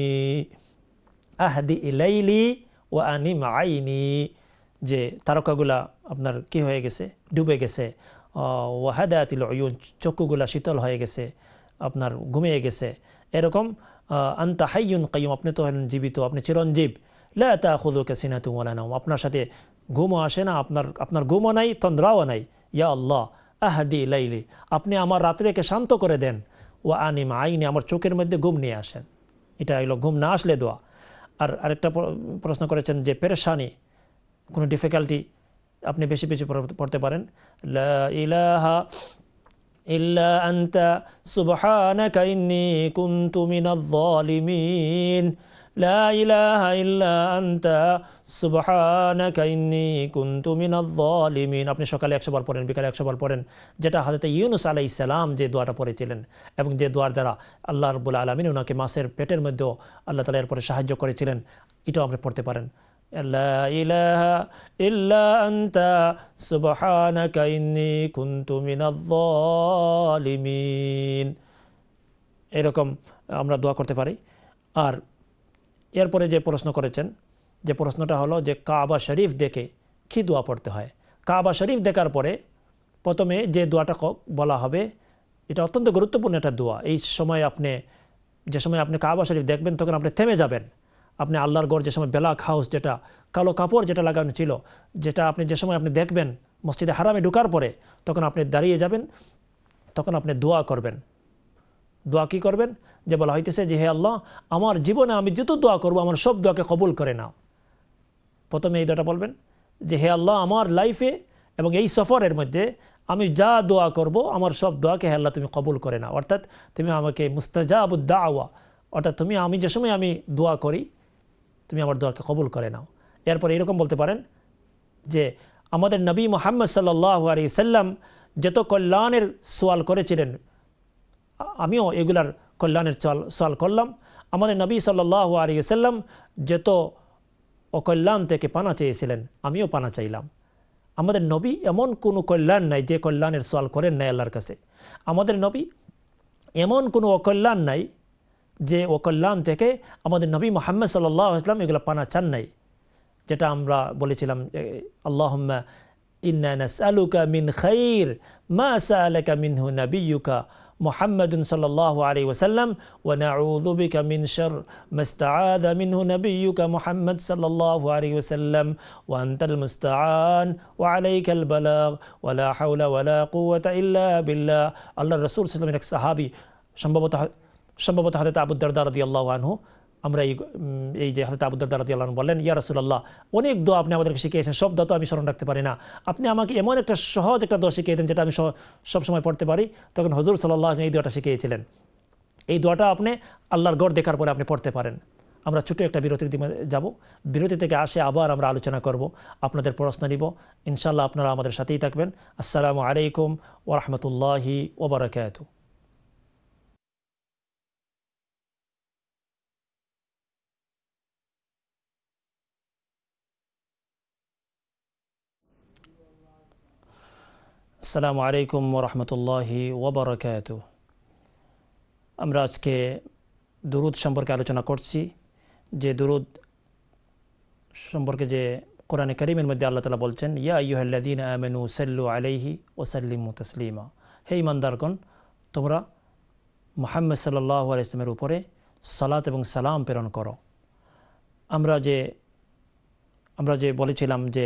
আহদি ইলাইলি ওয়া আনিম আইনি, যে তারকাগুলা আপনার কি হয়ে গেছে, ডুবে গেছে। ওয়া হাদাতিল উয়ুন চক্ষুগুলা শীতল হয়ে গেছে, আপনার ঘুমিয়ে গেছে। এরকম আনতা হাইয়ুন কাইয়্যুম আপনি তো হলেন জীবিত, আপনি চিরঞ্জীব। লা তাখুযুকা সিনাতুন ওয়া লা নাওম আপনার সাথে ঘুমও আসে না, আপনার আপনার ঘুমও নাই তন্দ্রাও নাই। ইয়া আল্লাহ আহদি ইলাইলি আপনি আমার রাত্রিকে শান্ত করে দেন। ওয়া আনিম আইনি আমার চোখের মধ্যে ঘুম নিয়ে আসেন। এটা হলো ঘুম না আসলে দোয়া। আর আরেকটা প্রশ্ন করেছেন যে পেরেশানি, কোনো ডিফিকাল্টি আপনি বেশি বেশি পড়তে পারেন, লা ইলাহা ইল্লা আনতা সুবহানাকা ইন্নী কুনতু মিনাজ জালিমিন, লা ইলাহা ইল্লা আনতা সুবহানাকা ইন্নী কুনতু মিনাজ জালিমিন। আপনি সকালে একশো বার পড়েন, বিকালে একশো বার পড়েন, যেটা হযরত ইউনূস আলাইহিস সালাম যে দোয়াটা পড়েছিলেন এবং যে দোয়ার দ্বারা আল্লাহ রাব্বুল আলামিন ওনাকে মাছের পেটের মধ্যেও আল্লাহ তাআলা এরপরে সাহায্য করেছিলেন, এটাও আপনি পড়তে পারেন। লা ইলাহা ইল্লা আনতা সুবহানাকা ইন্নী কুনতু মিনাজ জালিমিন। এরকম আমরা দোয়া করতে পারি। আর এরপরে যে প্রশ্ন করেছেন, যে প্রশ্নটা হলো যে কাবা শরীফ দেখে কি দোয়া পড়তে হয়। কাবা শরীফ দেখার পরে প্রথমে যে দোয়াটা বলা হবে এটা অত্যন্ত গুরুত্বপূর্ণ একটা দোয়া। এই সময় আপনি যে সময় আপনি কাবা শরীফ দেখবেন তখন আপনি থেমে যাবেন। আপনি আল্লাহর ঘর যে সময় বেলাক হাউস, যেটা কালো কাপড় যেটা লাগানো ছিল, যেটা আপনি যে সময় আপনি দেখবেন মসজিদে হারামে ঢোকার পরে, তখন আপনি দাঁড়িয়ে যাবেন, তখন আপনি দোয়া করবেন। দোয়া কি করবেন? যে বলা হইতেছে যে হে আল্লাহ আমার জীবনে আমি যত দোয়া করবো আমার সব দোয়াকে কবুল করে নাও। প্রথমে এই দোয়াটা বলবেন যে হে আল্লাহ আমার লাইফে এবং এই সফরের মধ্যে আমি যা দোয়া করব আমার সব দোয়াকে হে আল্লাহ তুমি কবুল করে নাও। অর্থাৎ তুমি আমাকে মুস্তাজাবুদ দাওয়া, অর্থাৎ তুমি আমি যে সময় আমি দোয়া করি তুমি আমার দোয়াকে কবুল করে নাও। এরপর এরকম বলতে পারেন যে আমাদের নবী মুহাম্মদ সাল্লাল্লাহু আলাইহি সাল্লাম যত কল্যাণের সোয়াল করেছিলেন আমিও এগুলার কল্যাণের সোয়াল করলাম। আমাদের নবী সাল্লাল্লাহু আলাইহি ওয়াসাল্লাম যত অকল্যাণ থেকে পানা চেয়েছিলেন আমিও পানা চাইলাম। আমাদের নবী এমন কোনো কল্যাণ নাই যে কল্যাণের সওয়াল করেন নাই আল্লাহর কাছে। আমাদের নবী এমন কোনো অকল্যাণ নাই যে অকল্যাণ থেকে আমাদের নবী মুহাম্মদ সাল্লাল্লাহু আলাইহি ওয়াসাল্লাম এগুলো পানা চান নাই। যেটা আমরা বলেছিলাম আল্লাহুম্মা ইন্না নাসআলুকা মিন খাইর মা সাআলাকা মিনহু নাবিয়্যুকা মুহাম্মাদুন সাল্লাল্লাহু আলাইহি ওয়াসাল্লাম ওয়া নাউযু বিকা মিন শার মা ইসতাআযা মিনহু নাবিয়্যুকা মুহাম্মদ সাল্লাল্লাহু আলাইহি ওয়াসাল্লাম ওয়া আনতাল মুস্তাআন ওয়া আলাইকাল বালাগ ওয়া লা হাওলা ওয়া লা কুওয়াতা ইল্লা বিল্লাহ। আল্লাহর রাসূল সাল্লাল্লাহু আলাইহি ওয়াসাল্লাম এক সাহাবী সম্ভবত সম্ভবত হযরত আবু দারদা রাদিয়াল্লাহু আনহু আমরা এই এই যে হযরত আবু দারদা রাদিয়াল্লাহু আনহু বললেন, ইয়া রাসূলুল্লাহ, অনেক দোয়া আপনি আমাদেরকে শিখিয়েছেন, সব দোয়া তো আমি স্মরণ রাখতে পারি না, আপনি আমাকে এমন একটা সহজ একটা দোয়া শিখিয়ে দেন যেটা আমি সব সময় পড়তে পারি। তখন হুজুর সাল্লাল্লাহু আলাইহি ওয়াসাল্লাম এই দোয়াটা শিখিয়েছিলেন। এই দোয়াটা আপনি আল্লাহর গড় দেখার পরে আপনি পড়তে পারেন। আমরা ছোট একটা বিরতির দিকে যাব, বিরতি থেকে আসে আবার আমরা আলোচনা করব, আপনাদের প্রশ্ন নিব ইনশাআল্লাহ। আপনারা আমাদের সাথেই থাকবেন। আসসালামু আলাইকুম ওয়া রাহমাতুল্লাহি ওয়া বারাকাতুহু। আসসালামু আলাইকুম ওয়া রাহমাতুল্লাহি ওয়া বারাকাতুহু। আমরা আজকে দুরুদ সম্পর্কে আলোচনা করছি, যে দুরুদ সম্পর্কে যে কোরআনে কারীমের মধ্যে আল্লাহ তাআলা বলছেন, ইয়া আইয়ুহাল্লাযীনা আমানু সাল্লু আলাইহি ওয়া সাল্লিমু তাসলিমা। হে ঈমানদারগণ, তোমরা মুহাম্মদ সাল্লাল্লাহু আলাইহি ওয়াসাল্লামের উপরে সালাত এবং সালাম প্রেরণ করো। আমরা যে আমরা যে বলেছিলাম যে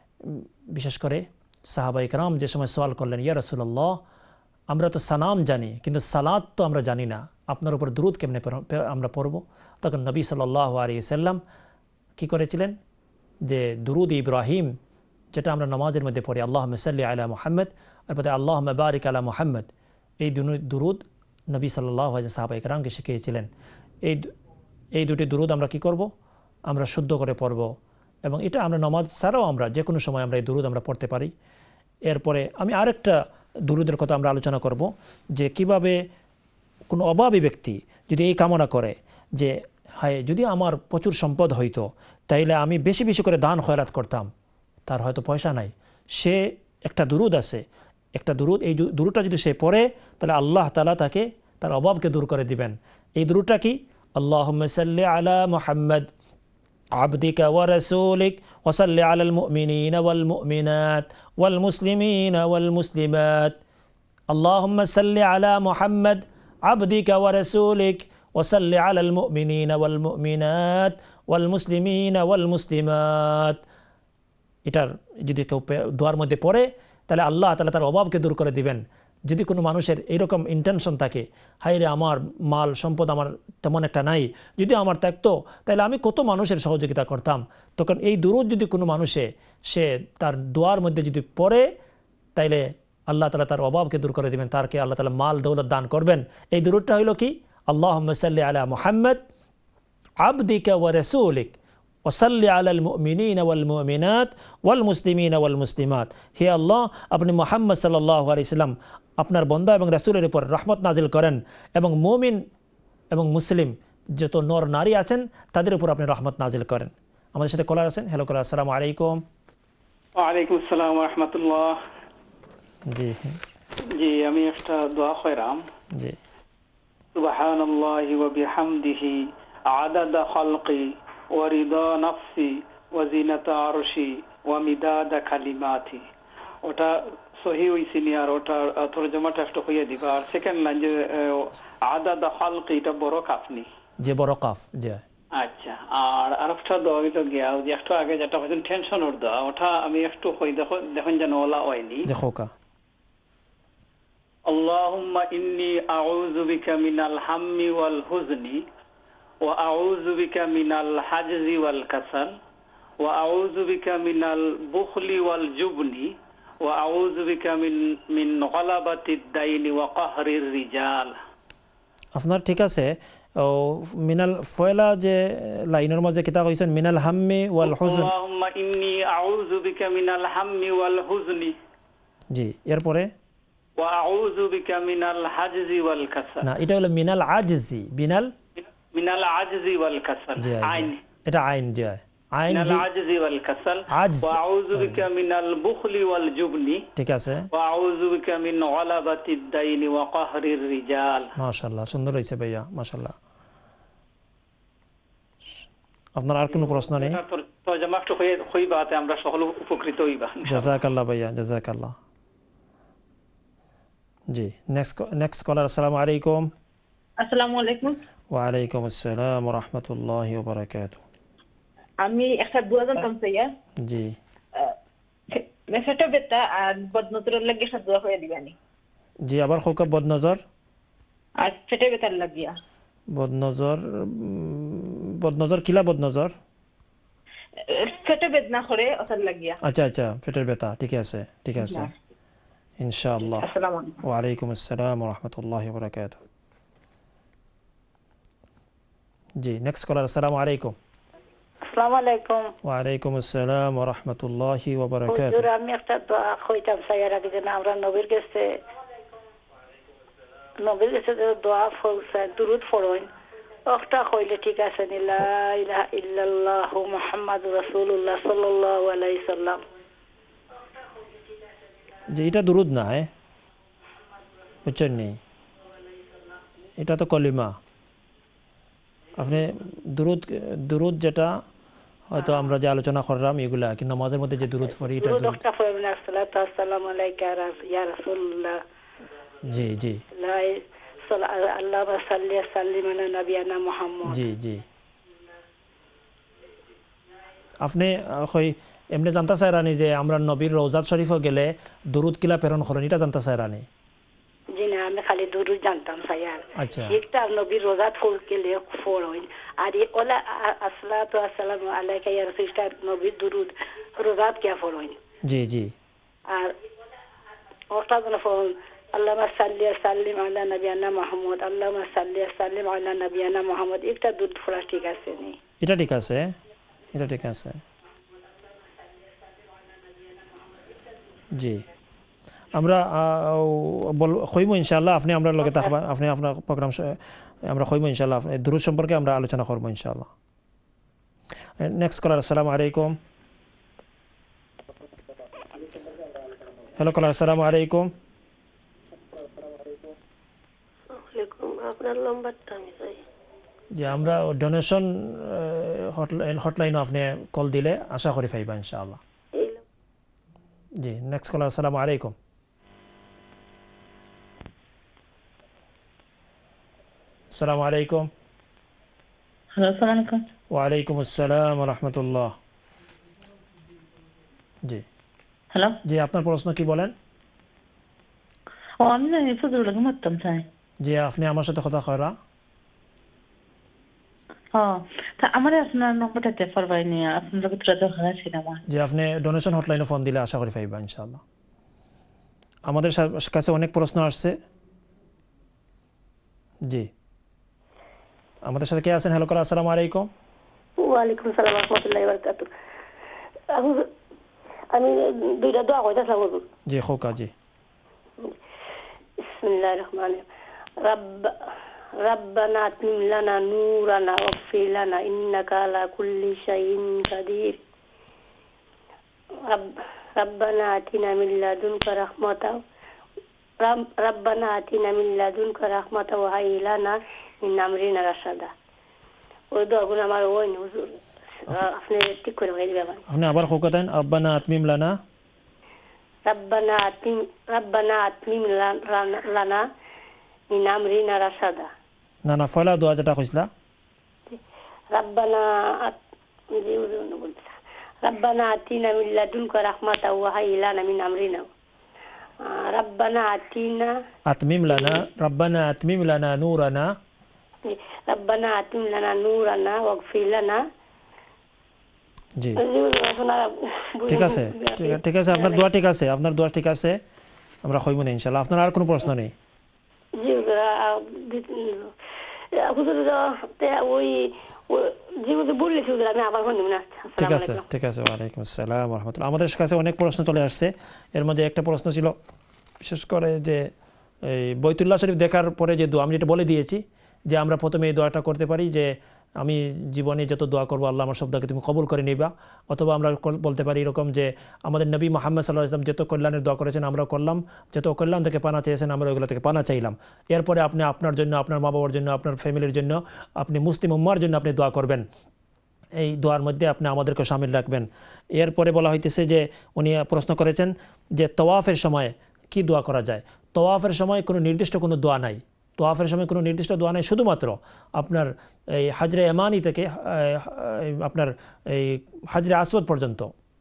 বিশেষ করে সাহাবায়ে কেরাম যে সময় সওয়াল করলেন, ইয়া রাসূলুল্লাহ, আমরা তো সালাম জানি কিন্তু সালাত তো আমরা জানি না, আপনার উপর দুরূদ কেমনে আমরা পড়ব? তখন নবী সাল্লাল্লাহু আলাইহি ওয়াসাল্লাম কী করেছিলেন, যে দুরুদ ইব্রাহিম যেটা আমরা নামাজের মধ্যে পড়ি, আল্লাহুম্মা সাল্লি আলা মুহাম্মদ, তারপরে আল্লাহুম্মা বারিক আলা মুহাম্মদ, এই দুরুদ নবী সাল্লাল্লাহু আলাইহি ওয়াসাল্লাম সাহাবায়ে কেরামকে শিখিয়েছিলেন। এই এই দুটি দুরুদ আমরা কি করব? আমরা শুদ্ধ করে পড়ব, এবং এটা আমরা নামাজ ছাড়াও আমরা যে কোনো সময় আমরা এই দুরুদ আমরা পড়তে পারি। এরপরে আমি আরেকটা দুরুদের কথা আমরা আলোচনা করব, যে কিভাবে কোনো অভাবী ব্যক্তি যদি এই কামনা করে যে হায় যদি আমার প্রচুর সম্পদ হইতো তাইলে আমি বেশি বেশি করে দান খয়রাত করতাম, তার হয়তো পয়সা নাই, সে একটা দুরুদ আছে, একটা দুরুদ, এই দুরুদটা যদি সে পড়ে তাহলে আল্লাহ তাআলা তাকে তার অভাবকে দূর করে দিবেন। এই দুরুদটা কি? আল্লাহুম্মা সাল্লি আলা মুহাম্মদ আবদিকা ওয়া রাসূলিক ওয়া সাল্লি আলাল মুমিনিনা ওয়াল মুমিনাত ওয়াল মুসলিমিনা ওয়াল মুসলিমাত। আল্লাহুম্মা সাল্লি আলা মুহাম্মদ আবদিকা ওয়া রাসূলিক ওয়া সাল্লি আলাল মুমিনিনা ওয়াল মুমিনাত ওয়াল মুসলিমিনা ওয়াল মুসলিমাত। এটার যদি কেউ দোয়ার মধ্যে পড়ে তাহলে আল্লাহ তাআলা তার অভাবকে দূর করে দিবেন। যদি কোনো মানুষের এইরকম ইন্টেনশন থাকে, হায় রে আমার মাল সম্পদ আমার তেমন একটা নাই, যদি আমার থাকতো তাহলে আমি কত মানুষের সহযোগিতা করতাম, তখন এই দুরূদ যদি কোনো মানুষে সে তার দোয়ার মধ্যে যদি পড়ে তাইলে আল্লাহ তাআলা তার অভাবকে দূর করে দিবেন, তারকে আল্লাহ তাআলা মাল দৌলত দান করবেন। এই দুরূদটা হইল কি? আল্লাহুম্মা সাল্লি আলা মুহাম্মদ আবদিকা ওয়া রাসূলিক ওয়া সাল্লি আলাল মুমিনিনা ওয়াল মুমিনাত ওয়াল মুসলিমিনা ওয়াল মুসলিমাত। হে আল্লাহ, আপনি মুহাম্মদ সাল্লাল্লাহু আলাইহি ওয়াসাল্লাম আপনার বন্দা এবং রাসূলের উপর রহমত নাজিল করেন, এবং মুমিন এবং মুসলিম যত নর নারী আছেন তাদের উপর আপনি রহমত নাজিল করেন। আমাদের সাথে কলার আছেন। হ্যালো কলার, আসসালামু আলাইকুম। ওয়া আলাইকুম আসসালাম ওয়া রাহমাতুল্লাহ। জি জি, আমি একটা দোয়া কইরাম। জি। সুবহানাল্লাহি ওয়া বিহামদিহি আদাদা খালকি ওয়া রিদা নাফসি ওয়া জিনাতা আরশি ওয়া মিদাদা কালিমাতি। ওটা সহি হইছিনি, আর ওটা তরজমাটা একটু হইয়া দিবা। আর সেকেন্ড লাইন যে আদাদা খালকি, এটা বড় কাফনি, যে বড় কাফ। জি আচ্ছা। আর আরেকটা দোয়া হইলো গিয়া যে একটু আগে যেটা হইছেন টেনশনের দোয়া, ওটা আমি একটু হই দেখো দেখুন যেন ওলা হয়নি। দেখো কা আল্লাহুম্মা ইন্নী আউযু বিকা মিনাল হাম্মি ওয়াল হুজনি ওয়া আউযু বিকা মিনাল হাজজি ওয়াল কাসাল ওয়া আউযু বিকা মিনাল বুখলি ওয়াল জুবনি ওয়া আউযু বিকা মিন মিন গলাবাতিদ দাইনি ওয়া কাহরির রিজাল। আপনার ঠিক আছে। ও মিনাল ফয়লা যে লাইনের মাঝে কিতা কইছেন, মিনাল হাম্মি ওয়াল হুজন। আল্লাহুম্মা ইন্নী আউযু বিকা মিনাল হাম্মি ওয়াল হুজনি। জি, এরপরে ওয়া আউযু বিকা মিনাল হাজজি ওয়াল কাসাল। না, এটা হলো মিনাল আজজি। মিনাল মিনাল আজজি ওয়াল কাসাল আইন এটা আইন জি আইন মিনাল আজজি ওয়াল কাসাল ওয়া আউযু বিকা মিনাল বুখলি ওয়াল জুবনি ঠিক আছে ওয়া আউযু বিকা মিন গালাবাতিদ দাইনি ওয়া কাহরির রিজাল মাশাআল্লাহ সুন্দর হইছে ভাইয়া মাশাআল্লাহ আপনার আর কোনো প্রশ্ন নেই তরজমা একটু হই হইবাতে আমরা সকল উপকৃত হইবা জাযাকাল্লাহ ভাইয়া জাযাকাল্লাহ জি নেক্সট নেক্সট কলার আসসালামু আলাইকুম আসসালামু আলাইকুম ওয়া আলাইকুম আসসালাম ওয়া রাহমাতুল্লাহি ওয়া বারাকাতুহু আমি একটা দোয়া জানতাম স্যার জি মেসেজটা বেটা আর বদনজরের লাগি একটা দোয়া করে দিবানি জি আবার খোকা বদনজর আর ফেটে বেতার লাগিয়া বদনজর বদনজর কিলা বদনজর ফেটে বেদনা করে ওটার লাগিয়া আচ্ছা আচ্ছা পেটের ব্যথা ঠিক আছে ঠিক আছে ইনশাআল্লাহ আসসালামু আলাইকুম ওয়া আলাইকুম আসসালাম ওয়া রাহমাতুল্লাহি ওয়া বারাকাতুহু জি নেক্সট কলার আসসালামু আলাইকুম আসসালামু আলাইকুম ওয়া আলাইকুম আসসালাম ওয়া রাহমাতুল্লাহি ওয়া বারাকাতুহু হুজুর আমি একটা দোয়া কইতাম স্যার আগে যে আমরা নবীর কাছে নবীর কাছে দোয়া ফলসা দুরূদ পড়ুন একটা কইলে ঠিক আছে লা ইলাহা ইল্লাল্লাহ মুহাম্মাদুর রাসূলুল্লাহ সাল্লাল্লাহু আলাইহি সাল্লাম যে এটা দুরূদ না হ্যাঁ বুঝছেন নি এটা তো কলিমা আপনি দুরূদ দুরূদ যেটা হয়তো আমরা যে আলোচনা করলাম এগুলা কিন্তু নামাজের মধ্যে যে দুরূদ পড়ি এটা দুরূদ একটা পড়বেন আসসালাতু আসসালামু আলাইকা ইয়া রাসূলুল্লাহ জি জি লা আল্লাহুম্মা সাল্লি ওয়া সাল্লিম আলা নাবিয়ানা মুহাম্মদ জি জি আপনি কই এমনি জানতা চাইরানি যে আমরা নবীর রওজাত শরীফে গেলে দুরূদ কিলা প্রেরণ করেন এটা জানতা চাইরানি জি না আমি খালি দুরূদ জানতাম স্যার আচ্ছা একটা নবীর রওজাত ফুল গেলে পড়ুন আর এই ওলা আসসালাতু আসসালামু আলাইকা ইয়া রাসূলুল্লাহ নবীর দুরূদ রওজাত কে পড়ুন জি জি আর ওটা যেন পড়ুন আল্লাহুম্মা সাল্লি ওয়া সাল্লিম আলা নাবিয়ানা মুহাম্মদ আল্লাহুম্মা সাল্লি ওয়া সাল্লিম আলা নাবিয়ানা মুহাম্মদ একটা দুরূদ পড়া ঠিক আছে নি এটা ঠিক আছে এটা ঠিক আছে জি আমরা কইব ইনশাআল্লাহ আপনি আমরা লগে থাকবা আপনি আপনার প্রোগ্রাম আমরা কইব ইনশাআল্লাহ দুরূদ সম্পর্কে আমরা আলোচনা করব ইনশাআল্লাহ নেক্সট কলার আসসালামু আলাইকুম হ্যালো কলার আসসালামু আলাইকুম ওয়ালাইকুম আপনার নাম্বারটা আমি চাই জি আমরা ডোনেশন হটলাইন হটলাইন আপনি কল দিলে আশা করি পাইবা ইনশাআল্লাহ জি নেক্সট কলার আসসালামু আলাইকুম আসসালামু আলাইকুম হ্যালো আসসালামু আলাইকুম ওয়া আলাইকুম আসসালাম ওয়া রাহমাতুল্লাহ জি হ্যালো জি আপনার প্রশ্ন কি বলেন ও আমি না ফুজুর লাগি মারতাম চাই জি আপনি আমার সাথে কথা কইরা হ্যাঁ তা আমার আপনার নম্বরটা তে পারবাই নি আপনার লগে তো রাজা খাওয়া ছিল আমার জি আপনি ডোনেশন হটলাইনে ফোন দিলে আশা করি পাইবা ইনশাআল্লাহ আমাদের কাছে অনেক প্রশ্ন আসছে জি আমাদের সাথে কে আছেন হ্যালো কলার আসসালামু আলাইকুম ওয়া আলাইকুম আসসালাম ওয়া রাহমাতুল্লাহি ওয়া বারাকাতুহু আমি দুইটা দোয়া কইতাছিলাম হুজুর জি খোকা জি বিসমিল্লাহির রহমানির রহিম রব্বানা আতিম লানা নূরানা ওয়াগফির লানা ইন্নাকা আলা কুল্লি শাইইন কাদির রব্বানা আতিনা মিন লাদুনকা রাহমাতাও রব্বানা আতিনা মিন লাদুনকা রাহমাতাও ওয়া হায়্যি লানা মিন আমরিনা রাশাদা ওই দোয়াগুলো আমার ওই হুজুর আপনি ঠিক করে হয়ে যাবে আপনি আবার খোকা দেন রব্বানা আতমিম লানা রব্বানা আতিম রব্বানা আতমিম লানা মিন আমরিনা রাশাদা না না ফলা দোয়া যেটা কইছলা রব্বানা রব্বানা আতিনা মিন লাদুনকা রাহমাতাও ওয়া হায়্যি লানা মিন আমরিনা রব্বানা আতিনা আতমিম লানা রব্বানা আতমিম লানা নূরানা রব্বানা আতিম লানা নূরানা ওয়াগফির লানা জি ঠিক আছে ঠিক আছে আপনার দোয়া ঠিক আছে আপনার দোয়া ঠিক আছে আমরা কইব না ইনশাআল্লাহ আপনার আর কোনো প্রশ্ন নেই জি হুজুর তে ওই জি হুজুর বললেছি হুজুর আমি আবার ফোন দিব না ঠিক আছে ঠিক আছে ওয়া আলাইকুম আসসালাম ওয়া রাহমাতুল্লাহ আমাদের কাছে অনেক প্রশ্ন চলে আসছে এর মধ্যে একটা প্রশ্ন ছিল বিশেষ করে যে এই বাইতুল্লাহ শরীফ দেখার পরে যে দোয়া আমি যেটা বলে দিয়েছি যে আমরা প্রথমে এই দোয়াটা করতে পারি যে আমি জীবনে যত দোয়া করবো আল্লাহ আমার শব্দকে তুমি কবুল করে নিবা, অথবা আমরা বলতে পারি এরকম যে আমাদের নবী মুহাম্মদ সাল্লাল্লাহু আলাইহি ওয়াসাল্লাম যত কল্যাণের দোয়া করেছেন আমরা করলাম, যত কল্যাণ থেকে পানা চেয়েছেন আমরা ওইগুলো থেকে পানা চাইলাম। এরপরে আপনি আপনার জন্য, আপনার মা বাবার জন্য, আপনার ফ্যামিলির জন্য, আপনি মুসলিম উম্মার জন্য আপনি দোয়া করবেন। এই দোয়ার মধ্যে আপনি আমাদেরকে শামিল রাখবেন। এরপরে বলা হইতেছে যে উনি প্রশ্ন করেছেন যে তওয়াফের সময় কি দোয়া করা যায়। তওয়াফের সময় কোনো নির্দিষ্ট কোনো দোয়া নাই, তওয়াফের সময় কোনো নির্দিষ্ট দোয়া নাই, শুধুমাত্র আপনার এই হাজরে এমানি থেকে আপনার এই হাজরে আসওয়াদ পর্যন্ত,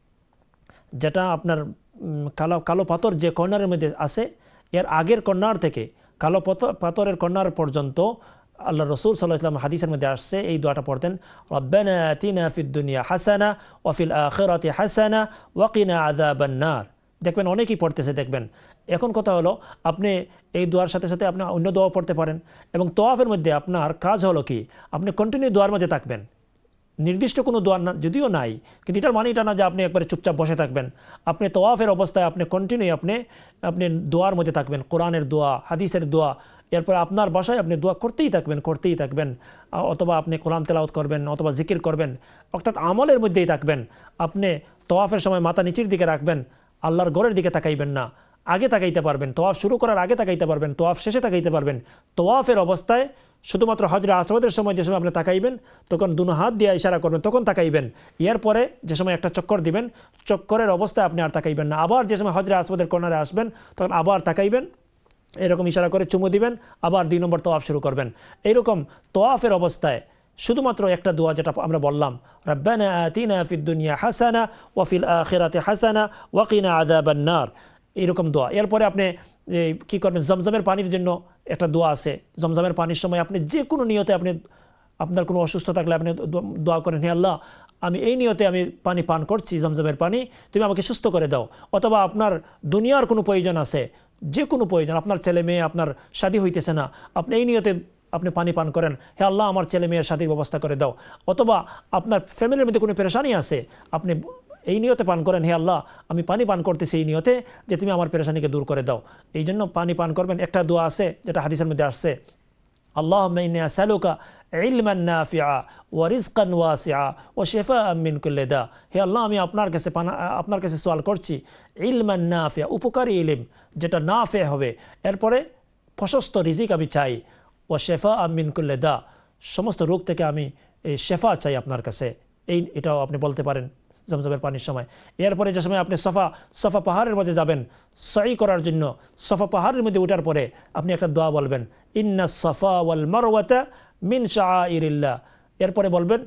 যেটা আপনার কালো কালো পাথর যে কর্নারের মধ্যে আছে, এর আগের কর্নার থেকে কালো পাথরের কর্নার পর্যন্ত আল্লাহ রসুল সাল্লাল্লাহু আলাইহি ওয়াসাল্লাম হাদিসের মধ্যে আসছে এই দোয়াটা পড়তেন, রব্বানা আতিনা ফিদ দুনিয়া হাসানা ওয়া ফিল আখিরাতি হাসানা ওয়া কিনা আযাবান নার। দেখবেন অনেকেই পড়তেছে দেখবেন। এখন কথা হলো আপনি এই দোয়ার সাথে সাথে আপনি অন্য দোয়া পড়তে পারেন, এবং তওয়াফের মধ্যে আপনার কাজ হলো কি আপনি কন্টিনিউ দোয়ার মধ্যে থাকবেন। নির্দিষ্ট কোনো দোয়া না যদিও নাই, কিন্তু এটার মানে এটা না যে আপনি একবারে চুপচাপ বসে থাকবেন। আপনি তওয়াফের অবস্থায় আপনি কন্টিনিউ আপনি আপনি দোয়ার মধ্যে থাকবেন, কোরআনের দোয়া, হাদিসের দোয়া, এরপর আপনার বাসায় আপনি দোয়া করতেই থাকবেন করতেই থাকবেন অথবা আপনি কোরআন তেলাওয়াত করবেন অথবা জিকির করবেন, অর্থাৎ আমলের মধ্যেই থাকবেন। আপনি তওয়াফের সময় মাথা নিচের দিকে রাখবেন, আল্লাহর ঘরের দিকে তাকাইবেন না, আগে তাকাইতে পারবেন, তওয়াফ শুরু করার আগে তাকাইতে পারবেন, তওয়াফ শেষে তাকাইতে পারবেন। তওয়াফের অবস্থায় শুধুমাত্র হজরে আসওয়াদের সময় যে সময় আপনি তাকাইবেন তখন দুনো হাত দিয়ে ইশারা করবেন, তখন তাকাইবেন। এরপরে যে সময় একটা চক্কর দিবেন, চক্করের অবস্থায় আপনি আর তাকাইবেন না। আবার যে সময় হজরে আসওয়াদের কর্নারে আসবেন তখন আবার তাকাইবেন, এরকম ইশারা করে চুমু দিবেন, আবার দুই নম্বর তওয়াফ শুরু করবেন। এইরকম তওয়াফের অবস্থায় শুধুমাত্র একটা দোয়া যেটা আমরা বললাম, রব্বানা আতিনা ফিদ দুনিয়া হাসানা ওয়া ফিল আখিরাতি হাসানা ওয়া কিনা আযাবান নার, এরকম দোয়া। এরপরে আপনি কি করবেন, জমজমের পানির জন্য একটা দোয়া আছে। জমজমের পানির সময় আপনি যে কোনো নিয়তে আপনি আপনার কোনো অসুস্থ থাকলে আপনি দোয়া করেন, হে আল্লাহ আমি এই নিয়তে আমি পানি পান করছি, জমজমের পানি, তুমি আমাকে সুস্থ করে দাও। অথবা আপনার দুনিয়ার কোনো প্রয়োজন আছে, যে কোনো প্রয়োজন, আপনার ছেলে মেয়ে আপনার শাদী হইতেছে না, আপনি এই নিয়তে আপনি পানি পান করেন, হে আল্লাহ আমার ছেলে মেয়ের শাদীর ব্যবস্থা করে দাও। অথবা আপনার ফ্যামিলির মধ্যে কোনো পেরেশানি আছে, আপনি এই নিয়তে পান করেন, হে আল্লাহ আমি পানি পান করতেছি এই নিয়তে যে তুমি আমার পেরেশানিকে দূর করে দাও। এই জন্য পানি পান করবেন। একটা দোয়া আছে যেটা হাদিসের মধ্যে আসছে, আল্লাহুম্মা ইন্নী আসআলুকা ইলমান নাফিআ ওয়া রিজকান ওয়াসিআ ওয়া শিফাআন মিন কুল্লি দা। হে আল্লাহ আমি আপনার কাছে আপনার কাছে সওয়াল করছি ইলমান নাফিআ, উপকারী ইলম যেটা নাফে হবে, এরপরে প্রশস্ত রিজিক আমি চাই, ওয়া শিফাআন মিন কুল্লি দা, সমস্ত রোগ থেকে আমি এই শেফা চাই আপনার কাছে। এই এটাও আপনি বলতে পারেন জমজমের পানির সময়। এরপরে যে সময় আপনি সফা সফা পাহাড়ের মধ্যে যাবেন সাই করার জন্য, সফা পাহাড়ের মধ্যে ওঠার পরে আপনি একটা দোয়া বলবেন, ইন্নাস সাফা ওয়াল মারওয়াতা মিন শাআইরিল্লাহ। এরপরে বলবেন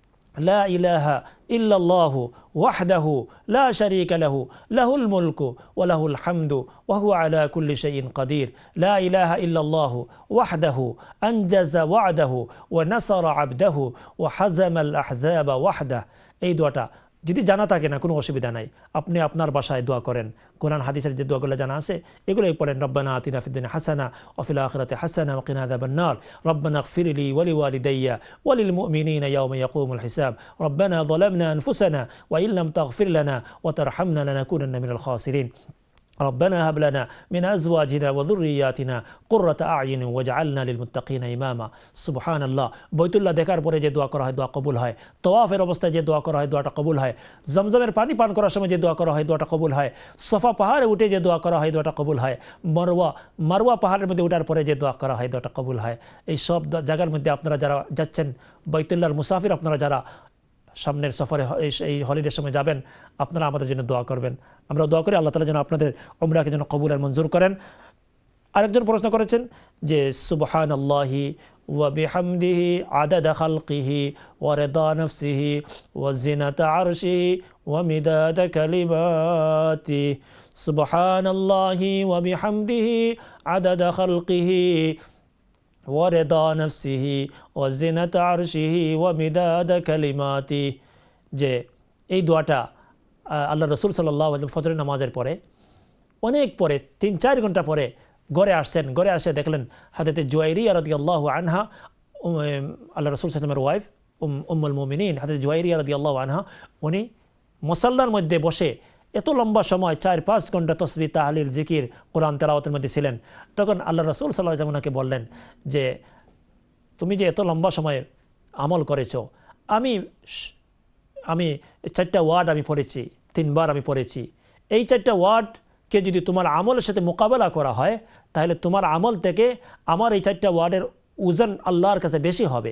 লা ইলাহা ইল্লাল্লাহু ওয়াহদাহু লা শারীকা লাহু লাহুল মুলকু ওয়া লাহুল হামদু ওয়া হুয়া আলা কুল্লি শাইইন কাদির। লা ইলাহা ইল্লাল্লাহু ওয়াহদাহু আনজাজা ওয়া'দাহু ওয়া নাসারা 'আবদাহু ওয়া হাযামাল আহজাবা ওয়াহদাহ। এই দোয়াটা যদি জানা থাকে না কোনো অসুবিধা নাই, আপনি আপনার বাসায় দোয়া করেন। কোরআন হাদিসের যে দোয়াগুলো জানা আছে এগুলোই পড়েন, রব্বানা আতিনা ফিদ দুনিয়া হাসানা ওয়া ফিল আখিরাতি হাসানা ওয়া কিনা আযাবান নার, রব্বানা ইগফির লি ওয়া লিওয়ালিদাইয়া ওয়া লিল মুমিনিনা ইয়াওমা ইয়াকুমুল হিসাব, রব্বানা যালামনা আনফুসানা ওয়া ইন লাম তাগফির লানা ওয়া তারহামনা লানাকুনান্না মিনাল খাসিরিন, ربنا هب لنا من أزواجنا وذرياتنا قرة أعين واجعلنا للمتقين إماما। সুবহান আল্লাহ। বাইতুল্লাহ দেখার পরে যে দোয়া করা হয় দোয়া কবুল হয়, তওয়াফের অবস্থায় যে দোয়া করা হয় দোয়াটা কবুল হয়, জমজমের পানি পান করার সময় যে দোয়া করা হয় দোয়াটা কবুল হয়, সফা পাহাড়ে উঠে যে দোয়া করা হয় দোয়াটা কবুল হয়, মারওয়া মারওয়া পাহাড়ের মধ্যে ওঠার পরে যে দোয়া করা হয় দোয়াটা কবুল হয়। এই সব জায়গার মধ্যে আপনারা যারা যাচ্ছেন, বাইতুল্লাহর মুসাফির আপনারা যারা সামনের সফরে এই হলিডের সময় যাবেন, আপনারা আমাদের জন্য দোয়া করবেন। আমরা দোয়া করি আল্লাহ তাআলা যেন আপনাদের উমরাকে যেন কবুল আর মঞ্জুর করেন। আরেকজন প্রশ্ন করেছেন যে সুবহানাল্লাহি ওয়া বিহামদিহি আদাদা খালকিহি ওয়া রিদা নাফসিহি ওয়া জিনাতা আরশিহি ওয়া মিদাদা কালিমাতি। সুবহানাল্লাহি ওয়া বিহামদিহি আদাদা খালকিহি ওয়া রিদা নাফসিহি ওয়া জিনাতা আরশিহি ওয়া মিদাদা কালিমাতি। যে এই দোয়াটা আল্লাহ রসুল সাল্লাল্লাহু আলাইহি ওয়াসাল্লাম ফজরের নামাজের পরে অনেক পরে তিন চার ঘন্টা পরে ঘরে আসছেন। ঘরে আসে দেখলেন হযরত জুয়াইরিয়া রাদিয়াল্লাহু আনহা, আল্লাহ রসুল সাল্লাল্লাহু আলাইহি ওয়াসাল্লামের ওয়াইফ উম্মুল মুমিনিন হযরত জুয়াইরিয়া রাদিয়াল্লাহু আনহা, উনি মুসাল্লার মধ্যে বসে এত লম্বা সময় চার পাঁচ ঘন্টা তসবিহ তাহলিল জিকির কোরআন তেলাওয়াতের মধ্যে ছিলেন। তখন আল্লাহ রসুল সাল্লাল্লাহু আলাইহি ওয়াসাল্লাম ওনাকে বললেন যে তুমি যে এত লম্বা সময় আমল করেছো, আমি আমি চারটা ওয়ার্ড আমি পড়েছি, তিনবার আমি পড়েছি, এই চারটা ওয়ার্ডকে যদি তোমার আমলের সাথে মোকাবেলা করা হয় তাহলে তোমার আমল থেকে আমার এই চারটা ওয়ার্ডের ওজন আল্লাহর কাছে বেশি হবে।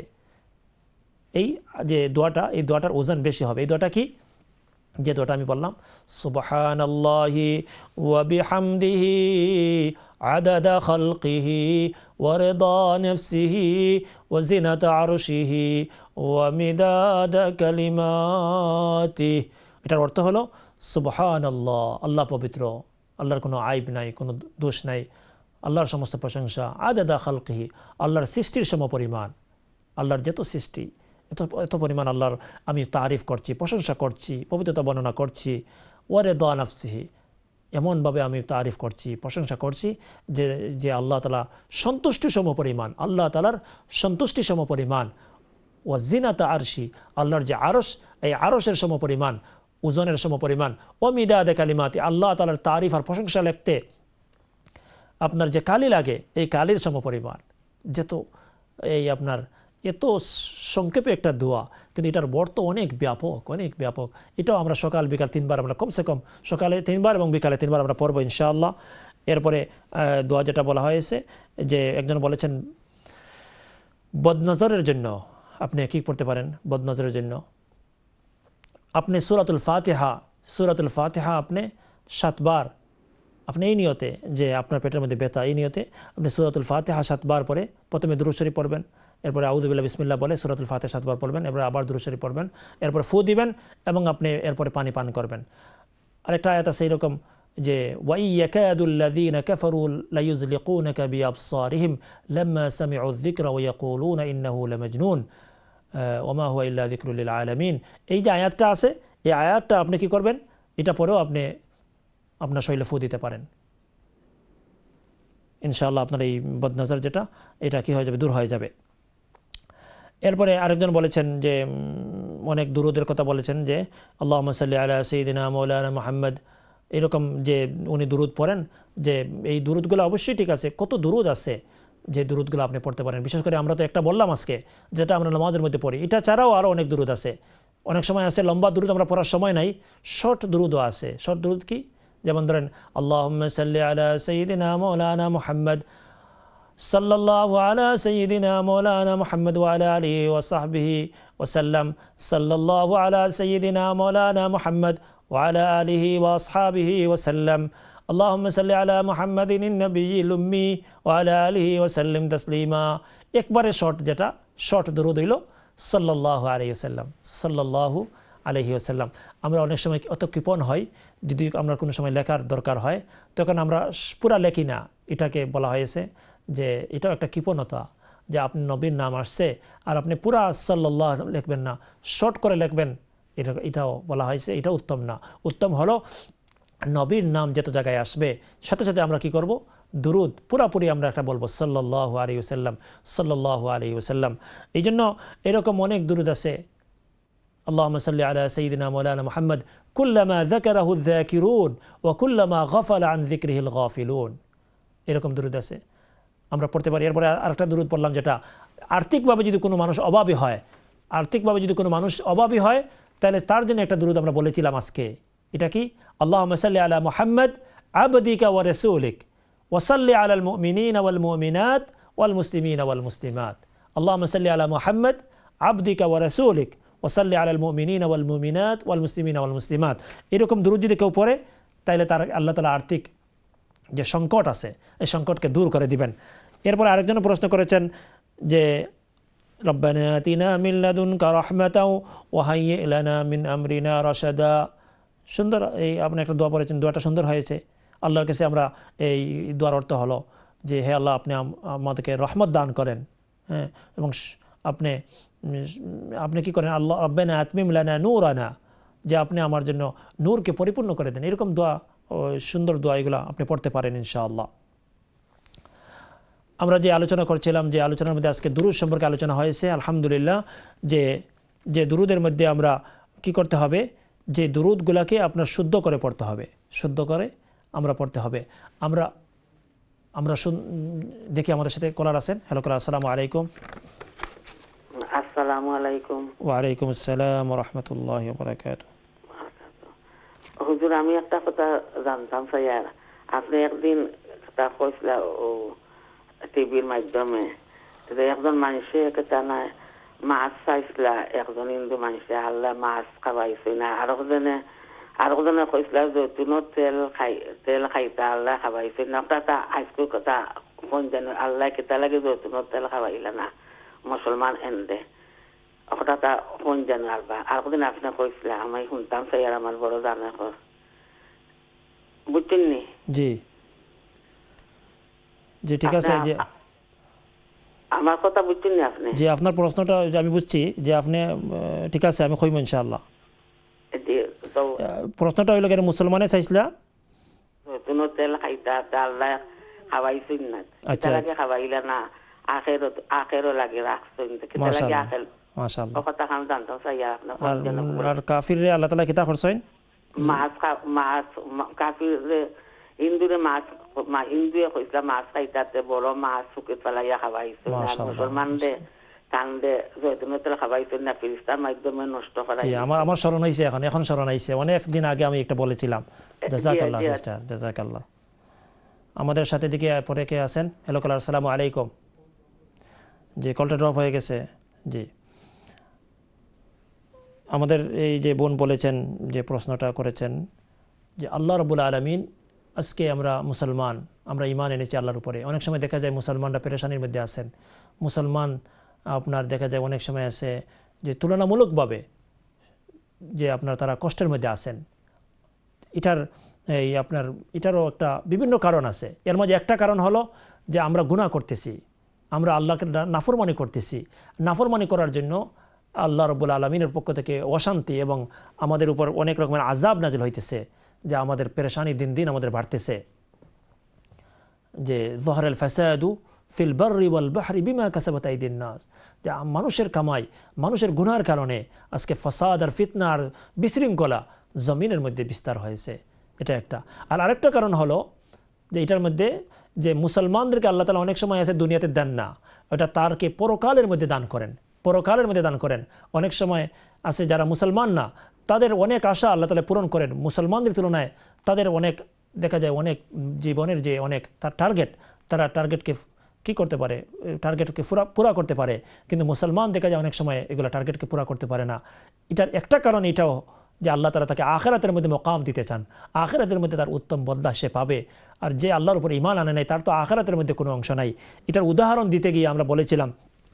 এই যে দোয়াটা, এই দোয়াটার ওজন বেশি হবে। এই দোয়াটা কি? যে দোয়াটা আমি বললাম, সুবহানাল্লাহি ওয়া বিহামদিহি আদাদা খালকিহি ওয়া রিদা নাফসিহি ওয়া জিনাতা আরশিহি ওয়া মিদাদা কালিমাতিহি। এটার অর্থ হলো সুবহানাল্লাহ, আল্লাহ পবিত্র, আল্লাহর কোনো আইব নাই, কোনো দোষ নাই, আল্লাহর সমস্ত প্রশংসা, আদাদা খালকিহি, আল্লাহর সৃষ্টির সমপরিমাণ, আল্লাহর যত সৃষ্টি এত এত পরিমাণ আল্লাহর আমি তারিফ করছি, প্রশংসা করছি, পবিত্রতা বর্ণনা করছি। ওয়া রিদা নাফসিহি, এমনভাবে আমি তারিফ করছি, প্রশংসা করছি যে যে আল্লাহ তাআলা সন্তুষ্টি সমপরিমাণ, আল্লাহ তাআলার সন্তুষ্টি সমপরিমাণ। ওয়া জিনাতা আরশি, আল্লাহর যে আরশ, এই আরশের সমপরিমাণ, ওজনের সমপরিমাণ। ও মিদাদে কালিমাতি, আল্লাহ তাআলার তারিফ আর প্রশংসা লিখতে আপনার যে কালি লাগে এই কালির সমপরিমাণ। যেত এই আপনার এত সংক্ষেপে একটা দোয়া, কিন্তু এটার বর্ত অনেক ব্যাপক, অনেক ব্যাপক। এটাও আমরা সকাল বিকাল তিনবার আমরা কমসে কম সকালে তিনবার এবং বিকালে তিনবার আমরা পড়বো ইনশাআল্লাহ। এরপরে দোয়া যেটা বলা হয়েছে যে একজন বলেছেন বদনজরের জন্য আপনি কি করতে পারেন? বদনজরের জন্য আপনি সূরাতুল ফাতিহা, সূরাতুল ফাতিহা আপনি সাতবার, আপনি এই নিয়তে যে আপনার পেটের মধ্যে ব্যথা, এই নিয়তে আপনি সূরাতুল ফাতিহা সাতবার পরে প্রথমে দুরূদ শরীফ পড়বেন, এরপরে আউযু বিল্লাহি বিসমিল্লাহ বলে সূরাতুল ফাতিহা সাতবার পড়বেন, এরপরে আবার দুরূদ শরীফ পড়বেন, এরপরে ফু দিবেন এবং আপনি এরপরে পানি পান করবেন। আরেকটা আয়াত আছে এরকম যে ওয়া ইয়াকাদুল্লাযীনা কাফারু লায়ুযলিকুনাকা বিআবসারিহিম লাম্মা সামি'উ যিকরা ওয়া ইয়াকুলুনা ইন্নাহু লামাজনুন ওয়া মা হুয়া ইল্লা যিকরুল লিল আলামিন। এই যে আয়াতটা আছে, এই আয়াতটা আপনি কি করবেন? এটা পরেও আপনি আপনার শরীরে ফু দিতে পারেন ইনশাআল্লাহ। আপনার এই বদনজর যেটা, এটা কি হয়ে যাবে? দূর হয়ে যাবে। এরপরে আরেকজন বলেছেন যে অনেক দুরুদের কথা বলেছেন যে আল্লাহুম্মা সাল্লি আলা সাইয়্যিদিনা মাওলানা মুহাম্মদ, এরকম যে উনি দুরুদ পড়েন, যে এই দুরুদগুলো অবশ্যই ঠিক আছে। কত দুরুদ আছে যে দুরুদগুলো আপনি পড়তে পারেন। বিশেষ করে আমরা তো একটা বললাম আজকে যেটা আমরা নামাজের মধ্যে পড়ি, এটা ছাড়াও আরও অনেক দুরুদ আছে। অনেক সময় আছে লম্বা দুরুদ আমরা পড়ার সময় নাই, শর্ট দুরুদও আছে। শর্ট দুরুদ কি? যেমন ধরেন আল্লাহুম্মা সাল্লি আলা সাইয়্যিদিনা মাওলানা মুহাম্মদ সাল্লাল্লাহু আলা সাইয়্যিদিনা মাওলানা মুহাম্মদ ওয়া আলা আলিহি ওয়া সাহবিহি ওয়া সাল্লাম, সাল্লাল্লাহু আলা সাইয়্যিদিনা মাওলানা মুহাম্মদ ওয়া আলা আলিহি ওয়া আসহাবিহি ওয়া সাল্লাম, আল্লাহুম্মা সাল্লি আলা মুহাম্মাদিন নবিয়্যিল উম্মি ওয়া আলা আলিহি ওয়া সাল্লিম তাসলিমা। একবারে শর্ট, যেটা শর্ট দুরূদ হইল সাল্লাল্লাহু আলাইহি ওয়াসাল্লাম, সাল্লাল্লাহু আলাইহি ওয়াসাল্লাম। আমরা অনেক সময় অত কৃপণ হয়, যদি আমরা কোনো সময় লেখার দরকার হয় তখন আমরা পুরা লেখি না। এটাকে বলা হয়েছে যে এটাও একটা কৃপণতা, যে আপনি নবীর নাম আসছে আর আপনি পুরা সাল্লাল্লাহু লিখবেন না, শর্ট করে লিখবেন, এটা এটাও বলা হয়েছে। এটা উত্তম না। উত্তম হলো নবীর নাম যত জায়গায় আসবে সাথে সাথে আমরা কি করব? দুরুদ পুরাপুরি আমরা একটা বলবো সাল্লাল্লাহু আলাইহি ওয়াসাল্লাম, সাল্লাল্লাহু আলাইহি ওয়াসাল্লাম। এই জন্য এরকম অনেক দুরুদ আছে। আল্লাহুম্মা সাল্লি আলা সাইয়্যিদিনা মাওলানা মুহাম্মদ কুল্লামা যাকারাহু যাকিরুন ওয়া কুল্লামা গাফালা আন যিকরিহিল গাফিলুন, এরকম দুরুদ আছে, আমরা পড়তে পারি। এরপরে আরেকটা দুরুদ পড়লাম যেটা আর্থিকভাবে যদি কোনো মানুষ অভাবী হয়, আর্থিকভাবে যদি কোনো মানুষ অভাবী হয় তাহলে তার জন্য একটা দুরুদ আমরা বলেছিলাম আজকে। এটা কি? আল্লাহুম্মা সাল্লি আলা মুহাম্মদ আবদিকা ওয়া রাসূলিক ওয়া সাল্লি আলাল মুমিনিনা ওয়াল মুমিনাত ওয়াল মুসলিমিনা ওয়াল মুসলিমাত। আল্লাহুম্মা সাল্লি আলা মুহাম্মদ আবদিকা ওয়া রাসূলিক ওয়া সাল্লি আলাল মুমিনিনা ওয়াল মুমিনাত ওয়াল মুসলিমিনা ওয়াল মুসলিমাত। এরকম দুরুদ যদি কেউ পড়ে তাহলে তার আল্লাহ তাআলা আর্থিক যে সংকট আছে এই সংকটকে দূর করে দিবেন। এরপর আরেকজন প্রশ্ন করেছেন যে রব্বানা আতিনা মিন লাদুনকা রাহমাতাও ওয়া হাইয়্যি লানা মিন আমরিনা রাশাদা। সুন্দর, এই আপনি একটা দোয়া পড়েছেন, দোয়াটা সুন্দর হয়েছে। আল্লাহর কাছে আমরা এই দোয়ার অর্থ হলো যে হে আল্লাহ, আপনি আমাদেরকে রহমত দান করেন, হ্যাঁ, এবং আপনি আপনি কি করেন? আল্লাহ রব্বানা আতমিম লানা নূরানা, যে আপনি আমার জন্য নূরকে পরিপূর্ণ করে দেন। এরকম দোয়া, সুন্দর দোয়া, এগুলো আপনি পড়তে পারেন ইনশাআল্লাহ। আমরা যে আলোচনা করছিলাম, যে আলোচনার মধ্যে আজকে দুরুদ সম্পর্কে আলোচনা হয়েছে, আলহামদুলিল্লাহ, যে যে দুরুদের মধ্যে আমরা কি করতে হবে? যে দুরুদগুলাকে আপনার শুদ্ধ করে পড়তে হবে, শুদ্ধ করে আমরা পড়তে হবে। আমরা আমরা দেখি আমাদের সাথে কলার আছেন। হ্যালো কলার, আসসালামু আলাইকুম। আসসালামু আলাইকুম। ওয়ালাইকুম আসসালাম ওয়া রাহমাতুল্লাহি ওয়া বারাকাতুহু। হুজুর, আমি একটা কথা জানতাম স্যার, আপনি একদিন তা কইছিলেন ও টিভির মাধ্যমে যে একজন মানুষে একটা না মাছ চাইছিল, একজন হিন্দু মানুষে আল্লাহ মাছ খাওয়াইছে না, আর একজনে আর একজনে কইছিল জৈতুনের তেল খাই তেল খাইতা আল্লাহ খাওয়াইছে না। ওটা আজকে কথা কোন জানো আল্লাহ কেতা লাগে জৈতুনের তেল খাওয়াইলা না মুসলমান এনদে, ওটা তা কোন জানো আলবা আর একদিন আপনি কইছিল আমি শুনতাম স্যার, আমার বড় জানা কর বুঝছেন নি? জি জি ঠিক আছে। যে আমার কথা বুঝছেন নি আপনি? জি আপনার প্রশ্নটা আমি বুঝছি যে আপনি ঠিক আছে আমি কইব ইনশাআল্লাহ। প্রশ্নটা হইল কেন মুসলমানে চাইছিলা জৈতুনের তেল খাইতা আল্লাহ খাওয়াইছেন না, আচ্ছা লাগে খাওয়াইলা না, আখেরও আখেরও লাগে রাখছেন কেতা লাগে আখের মাশাআল্লাহ। কথা কাম জানতাম স্যার আপনার। আর কাফিররে আল্লাহ তাআলা কিতা করছেন? মাছ মাছ কাফির হিন্দুরে মাছ হিন্দুয়ে কইসলা মাছ খাইতাতে বড় মাছ শুকে ফেলাইয়া খাওয়াইছে, মুসলমানরে কান্দে জৈতুনের তেল খাওয়াইছে না, ফিরিস্তার মাধ্যমে নষ্ট করাই। আমার আমার স্মরণ হইছে এখন এখন স্মরণ হইছে অনেক দিন আগে আমি একটা বলেছিলাম। জাযাকাল্লাহ সিস্টার, জাযাকাল্লাহ। আমাদের সাথে দিকে পরে কে আছেন? হ্যালো কলার, আসসালামু আলাইকুম। জি কলটা ড্রপ হয়ে গেছে। জি আমাদের এই যে বোন বলেছেন যে প্রশ্নটা করেছেন যে আল্লাহ রাব্বুল আলামিন, আজকে আমরা মুসলমান, আমরা ঈমান এনেছি আল্লাহর উপরে। অনেক সময় দেখা যায় মুসলমানরা পেরেশানির মধ্যে আছেন। মুসলমান আপনার দেখা যায় অনেক সময় আছে যে তুলনামূলকভাবে যে আপনার তারা কষ্টের মধ্যে আছেন। এটার এই আপনার এটারও একটা বিভিন্ন কারণ আছে। এর মধ্যে একটা কারণ হলো যে আমরা গুনাহ করতেছি, আমরা আল্লাহকে নাফরমানি করতেছি। নাফরমানি করার জন্য আল্লাহ রাব্বুল আলামিনের পক্ষ থেকে অশান্তি এবং আমাদের উপর অনেক রকমের আযাব নাযিল হইতেছে, যে আমাদের পেরেশানি দিন দিন আমাদের বাড়তেছে। যে যহরাল ফাসাদু ফিল বাররি ওয়াল বাহরি বিমা কাসাবাত আইদিন নাস, যে মানুষের কামাই, মানুষের গুনাহের কারণে আজকে ফাসাদ আর ফিতনা আর বিশৃঙ্খলা জমিনের মধ্যে বিস্তার হয়েছে। এটা একটা। আর আরেকটা কারণ হলো যে এটার মধ্যে যে মুসলমানদেরকে আল্লাহ তাআলা অনেক সময় আছে দুনিয়াতে দেন না, ওটা তারকে পরকালের মধ্যে দান করেন, পরকালের মধ্যে দান করেন। অনেক সময় আছে যারা মুসলমান না, তাদের অনেক আশা আল্লাহ তাআলা পূরণ করেন। মুসলমানদের তুলনায় তাদের অনেক দেখা যায় অনেক জীবনের যে অনেক তার টার্গেট, তারা টার্গেটকে কি করতে পারে, টার্গেটকে পুরা পুরা করতে পারে, কিন্তু মুসলমান দেখা যায় অনেক সময় এগুলো টার্গেটকে পুরা করতে পারে না। এটার একটা কারণ এটাও যে আল্লাহ তাআলা তাকে আখিরাতের মধ্যে মকাম দিতে চান, আখিরাতের মধ্যে তার উত্তম বদলা সে পাবে। আর যে আল্লাহর উপর ঈমান আনে নাই তার তো আখিরাতের মধ্যে কোনো অংশ নাই। এটার উদাহরণ দিতে গিয়ে আমরা বলেছিলাম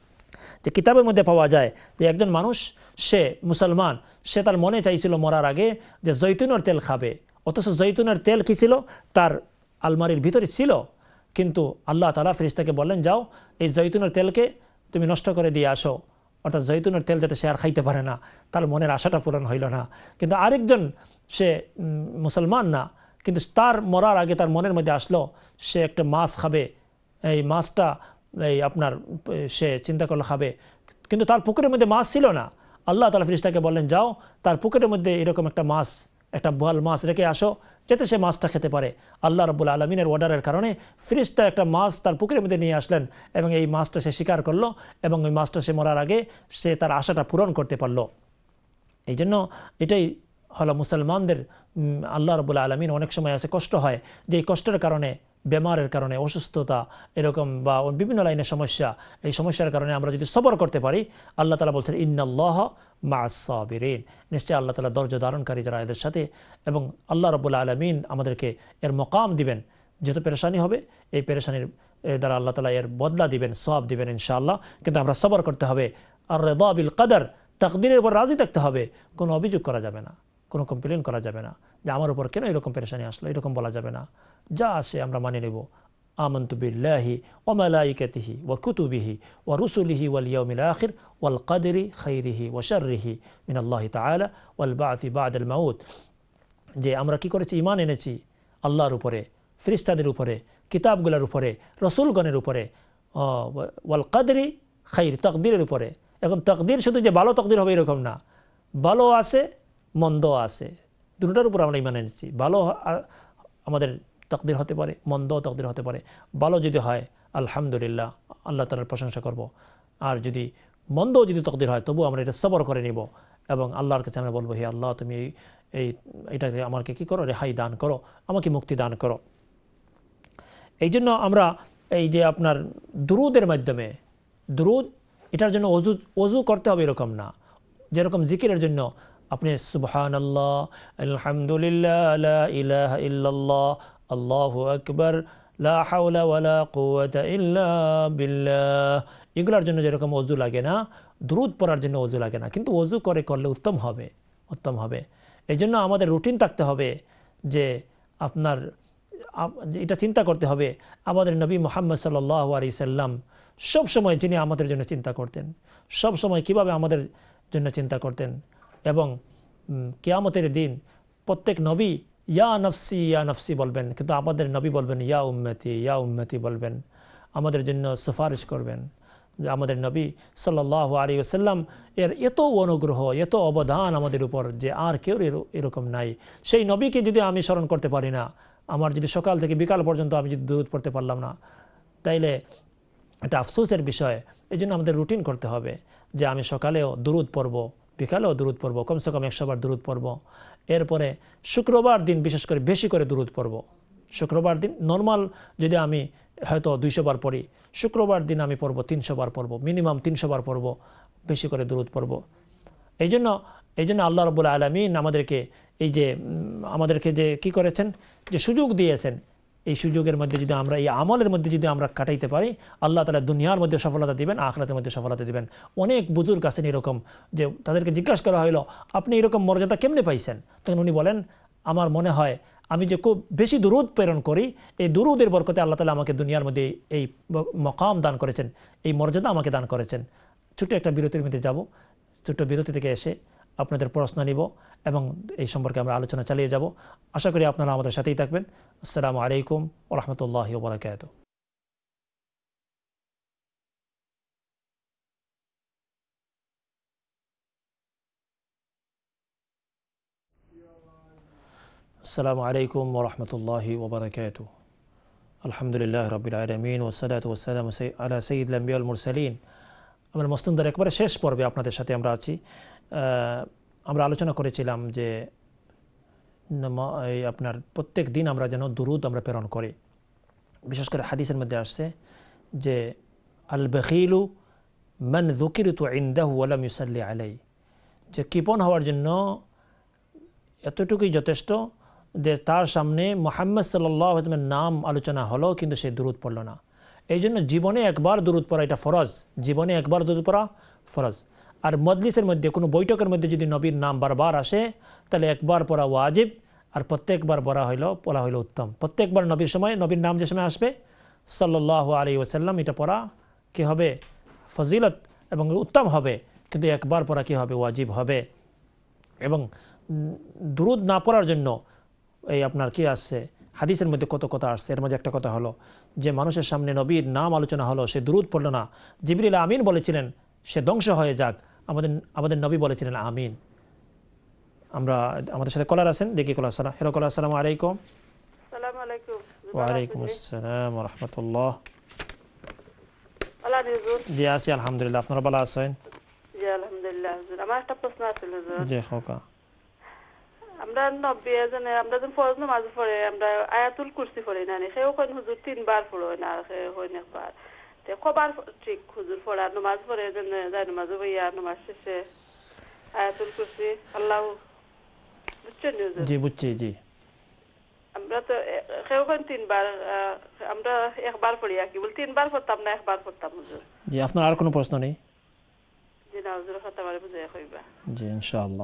যে কিতাবের মধ্যে পাওয়া যায় যে একজন মানুষ, সে মুসলমান, সে তার মনে চাইছিল মরার আগে যে জৈতুনের তেল খাবে, অথচ জৈতুনের তেল কি ছিল তার আলমারির ভিতরে ছিল, কিন্তু আল্লাহ তাআলা ফেরেশতাকে বললেন যাও এই জৈতুনের তেলকে তুমি নষ্ট করে দিয়ে আসো, অর্থাৎ জৈতুনের তেল যাতে সে আর খাইতে পারে না। তার মনের আশাটা পূরণ হইল না। কিন্তু আরেকজন, সে মুসলমান না, কিন্তু তার মরার আগে তার মনের মধ্যে আসলো সে একটা মাছ খাবে, এই মাছটা এই আপনার সে চিন্তা করলে খাবে, কিন্তু তার পুকুরের মধ্যে মাছ ছিল না। আল্লাহ তাআলা ফেরেশতাকে বললেন যাও তার পুকুরের মধ্যে এরকম একটা মাছ, একটা বোয়াল মাছ রেখে আসো যাতে সে মাছটা খেতে পারে। আল্লাহ রাব্বুল আলামিনের অর্ডারের কারণে ফেরেশতা একটা মাছ তার পুকুরের মধ্যে নিয়ে আসলেন এবং এই মাছটা সে শিকার করলো এবং ওই মাছটা সে মরার আগে সে তার আশাটা পূরণ করতে পারলো। এই জন্য এটাই হলো মুসলমানদের, আল্লাহ রাব্বুল আলামিন অনেক সময় আছে কষ্ট হয়, যে এই কষ্টের কারণে, বেমারের কারণে, অসুস্থতা এরকম বা বিভিন্ন লাইনের সমস্যা, এই সমস্যার কারণে আমরা যদি সবর করতে পারি, আল্লাহ তাআলা বলছেন ইন্নাল্লাহা মা'আস সাবিরিন, নিশ্চয়ই আল্লাহ তাআলা ধৈর্য ধারণকারী যারা এদের সাথে, এবং আল্লাহ রাব্বুল আলামিন আমাদেরকে এর মকাম দিবেন। যত পেরেশানি হবে এই পেরেশানির দ্বারা আল্লাহ তাআলা এর বদলা দিবেন, সওয়াব দিবেন ইনশাআল্লাহ। কিন্তু আমরা সবর করতে হবে। আর রিদা বিল কদর, তাকদীরের উপর রাজি থাকতে হবে। কোনো অভিযোগ করা যাবে না, কোনো কমপ্লেন করা যাবে না যে আমার উপর কেন এরকম পেরেশানি আসলো, এরকম বলা যাবে না। যা আসে আমরা মানে নেব। আমানতু বিল্লাহি ওয়া মালাইকাতিহি ওয়া কুতুবিহি ওয়া রুসুলিহি ওয়াল ইয়াউমিল আখির ওয়াল কদরি খাইরিহি ওয়া শাররিহি মিনাল্লাহি তাআলা ওয়াল বা'থি বা'দাল মাউত, যে আমরা কি করেছি, ঈমান এনেছি আল্লাহর উপরে, ফেরেশতাদের উপরে, কিতাবগুলোর উপরে, রাসূলগণের উপরে, ওয়াল কদরি খাইর, তাকদীরের উপরে। এখন তাকদীর শুধু যে ভালো তাকদীর হবে এরকম না, ভালো আছে মন্দ আছে, দুটোটার উপর আমরা ঈমান এনেছি। ভালো আমাদের তাকদীর হতে পারে, মন্দ তাকদীর হতে পারে। ভালো যদি হয় আলহামদুলিল্লাহ, আল্লাহ তাআলার প্রশংসা করব। আর যদি মন্দও যদি তকদির হয় তবু আমরা এটা সবর করে নিব এবং আল্লাহর কাছে আমরা বলবো হে আল্লাহ তুমি এই এই এটাকে আমাকে কি করো, রেহাই দান করো, আমাকে মুক্তি দান করো। এই জন্য আমরা এই যে আপনার দুরুদের মাধ্যমে, দুরুদ এটার জন্য অজু অজু করতে হবে এরকম না, যেরকম জিকিরের জন্য আপনি সুবহানাল্লাহ, আলহামদুলিল্লাহ, লা ইলাহা ইল্লাল্লাহ, আল্লাহু আকবার, লা হাওলা ওয়ালা কুওয়াতা ইল্লা বিল্লাহ, এগুলোর জন্য যেরকম অজু লাগে না, দুরুদ পড়ার জন্য অজু লাগে না, কিন্তু অজু করে করলে উত্তম হবে, উত্তম হবে। এই জন্য আমাদের রুটিন থাকতে হবে যে আপনার এটা চিন্তা করতে হবে আমাদের নবী মুহাম্মদ সাল্লাল্লাহু আলাইহি সাল্লাম সব সময় যিনি আমাদের জন্য চিন্তা করতেন, সব সময় কিভাবে আমাদের জন্য চিন্তা করতেন, এবং কিয়ামতের দিন প্রত্যেক নবী ইয়া নফসি ইয়া নফসি বলবেন, কিন্তু আমাদের নবী বলবেন ইয়া উম্মতি ইয়া উম্মতি বলবেন, আমাদের জন্য সুপারিশ করবেন। যে আমাদের নবী সাল্লাল্লাহু আলাইহি ওয়াসাল্লাম এর এত অনুগ্রহ, এত অবদান আমাদের উপর যে আর কেউ এরকম নাই। সেই নবীকে যদি আমি স্মরণ করতে পারি না, আমার যদি সকাল থেকে বিকাল পর্যন্ত আমি যদি দুরূদ পড়তে পারলাম না, তাইলে এটা আফসোসের বিষয়। এই জন্য আমাদের রুটিন করতে হবে যে আমি সকালেও দুরূদ পড়ব, বিকালেও দুরূদ পড়ব, কমসে কম একশো বার দুরূদ পড়ব। এরপরে শুক্রবার দিন বিশেষ করে বেশি করে দুরূদ পড়ব। শুক্রবার দিন নর্মাল যদি আমি হয়তো দুইশো বার পড়ি, শুক্রবার দিন আমি পড়ব তিনশো বার পড়ব, মিনিমাম তিনশো বার পড়ব, বেশি করে দুরূদ পড়ব। এই জন্য এই জন্য আল্লাহ রাব্বুল আলামিন আমাদেরকে এই যে আমাদেরকে যে কি করেছেন, যে সুযোগ দিয়েছেন, এই সুযোগের মধ্যে যদি আমরা এই আমলের মধ্যে যদি আমরা কাটাইতে পারি, আল্লাহ তাআলা দুনিয়ার মধ্যে সফলতা দিবেন, আখিরাতের মধ্যে সফলতা দিবেন। অনেক বুজুর্গ আছেন এরকম, যে তাদেরকে জিজ্ঞাসা করা হলো আপনি এরকম মর্যাদা কেমনে পাইছেন? তখন উনি বলেন আমার মনে হয় আমি যে খুব বেশি দুরূদ প্রেরণ করি, এই দুরূদের বরকতে আল্লাহ তাআলা আমাকে দুনিয়ার মধ্যে এই মকাম দান করেছেন, এই মর্যাদা আমাকে দান করেছেন। ছোট্ট একটা বিরতির মধ্যে যাব, ছোট্ট বিরতি থেকে এসে আপনাদের প্রশ্ন নিব এবং এই সম্পর্কে আমরা আলোচনা চালিয়ে যাব। আশা করি আপনারা আমাদের সাথেই থাকবেন। আসসালামু আলাইকুম ওয়া রাহমাতুল্লাহি ওয়া বারাকাতুহু। আসসালামু আলাইকুম ওয়া রাহমাতুল্লাহি ওয়া বারাকাতুহু। আলহামদুলিল্লাহ রাব্বিল আলামিন ওয়া সসালাতু ওয়া সালামু আলা সাইয়্যিদিল আম্বিয়া ওয়াল মুরসালিন। আমরা মাসনুনের একবারে শেষ পর্বে আপনাদের সাথে আমরা আছি। আমরা আলোচনা করেছিলাম যে এই আপনার প্রত্যেক দিন আমরা যেন দুরূদ আমরা প্রেরণ করি। বিশেষ করে হাদিসের মধ্যে আসছে যে আল বখিলু মান যুকিরতু ইনদাহু ওয়া লাম ইউসাল্লি আলাইহি, যে কৃপণ হওয়ার জন্য এতটুকুই যথেষ্ট যে তার সামনে মুহাম্মদ সাল্লাল্লাহু আলাইহি ওয়াসাল্লামের নাম আলোচনা হলো কিন্তু সে দুরূদ পড়ল না। এই জন্য জীবনে একবার দুরূদ পড়া এটা ফরজ, জীবনে একবার দুরূদ পড়া ফরজ। আর মজলিসের মধ্যে কোনো বৈঠকের মধ্যে যদি নবীর নাম বারবার আসে তাহলে একবার পড়া ওয়াজিব, আর প্রত্যেকবার পড়া হইল পড়া হইল উত্তম। প্রত্যেকবার নবীর সময় নবীর নাম যে সময় আসবে সাল্লাল্লাহু আলাইহি ওয়াসাল্লাম, এটা পড়া কি হবে ফজিলত এবং উত্তম হবে, কিন্তু একবার পড়া কি হবে ওয়াজিব হবে। এবং দুরূদ না পড়ার জন্য এই আপনার কি আসছে হাদিসের মধ্যে কত কথা আসছে। এর মধ্যে একটা কথা হলো যে মানুষের সামনে নবীর নাম আলোচনা হলো, সে দুরূদ পড়ল না, জিবরিল আমিন বলেছিলেন সে ধ্বংস হয়ে যাক, আমাদের আমাদের নবী বলেছিলেন আমিন। আমরা আমাদের সাথে কলার আছেন, দেখি কলার সালাম। হ্যালো কলার, আসসালামু আলাইকুম। আসসালামু আলাইকুম। ওয়া আলাইকুম আসসালাম ওয়া রাহমাতুল্লাহ। ভালো আছেন হুজুর? জি আছি আলহামদুলিল্লাহ, আপনারা ভালো আছেন? জি আলহামদুলিল্লাহ হুজুর। আমার একটা প্রশ্ন আছে হুজুর। জি খোকা। আমরা নব্বই জনে আমরা যখন ফরজ নামাজ পড়ে আমরা আয়াতুল কুরসি পড়ি না, সেও কোন হুজুর তিনবার পড়ো না, সে হয় না একবার। তে কবার ঠিক হুজুর পড়া নামাজ পড়ে জন্য যায় নামাজ হইয়া নামাজ শেষে আয়াতুল কুরসি আল্লাহ, বুঝছেন হুজুর? জি বুঝছি। জি আমরা তো সেও কোন তিনবার, আমরা একবার পড়ি আর কি, বল তিনবার পড়তাম না একবার পড়তাম হুজুর। জি আপনার আর কোনো প্রশ্ন নেই? জি না হুজুর, কথা বলে বুঝাই কইবা। জি ইনশাআল্লাহ।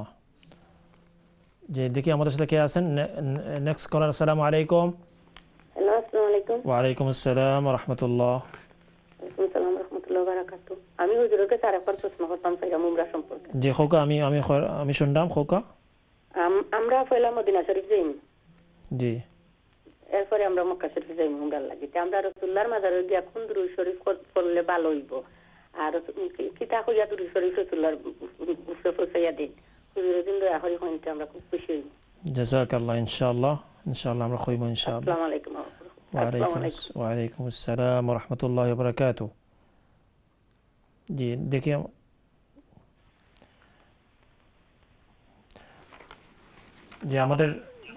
জি দেখি আমাদের সাথে কে আছেন নেক্সট কলার। আসসালামু আলাইকুম। হ্যালো আসসালামু আলাইকুম। ওয়া আলাইকুম আসসালাম ওয়া রাহমাতুল্লাহ। ওয়ালাইকুম আসসালাম ওয়া রাহমাতুল্লাহি ওয়া বারাকাতুহু। আমি হুজুরকে আরেকবার প্রশ্ন করতাম চাইলাম উমরা সম্পর্কে। জি খোকা, আমি আমি আমি শুনলাম খোকা। আমরা পয়লা মদিনা শরীফ যাইম, জি এরপরে আমরা মক্কা শরীফ যাইম উমরার লাগি। আমরা রাসূলুল্লাহর মাজারে গিয়া কোন দুরূদ শরীফ পড়লে ভালো হইব, আর কিতা কইয়া দুরূদ শরীফ রাসূলুল্লাহর উপরে পৌঁছাইয়া দিন হুজুরের দিন দয়া করে হইতে আমরা খুব খুশি হই। জাযাকাল্লাহ। ইনশাআল্লাহ ইনশাআল্লাহ আমরা কইব ইনশাআল্লাহ। আসসালামু আলাইকুম। ওয়া আলাইকুম ওয়া আলাইকুম আসসালাম ওয়া রাহমাতুল্লাহি ওয়া বারাকাতুহু। জি দেখি যে আমাদের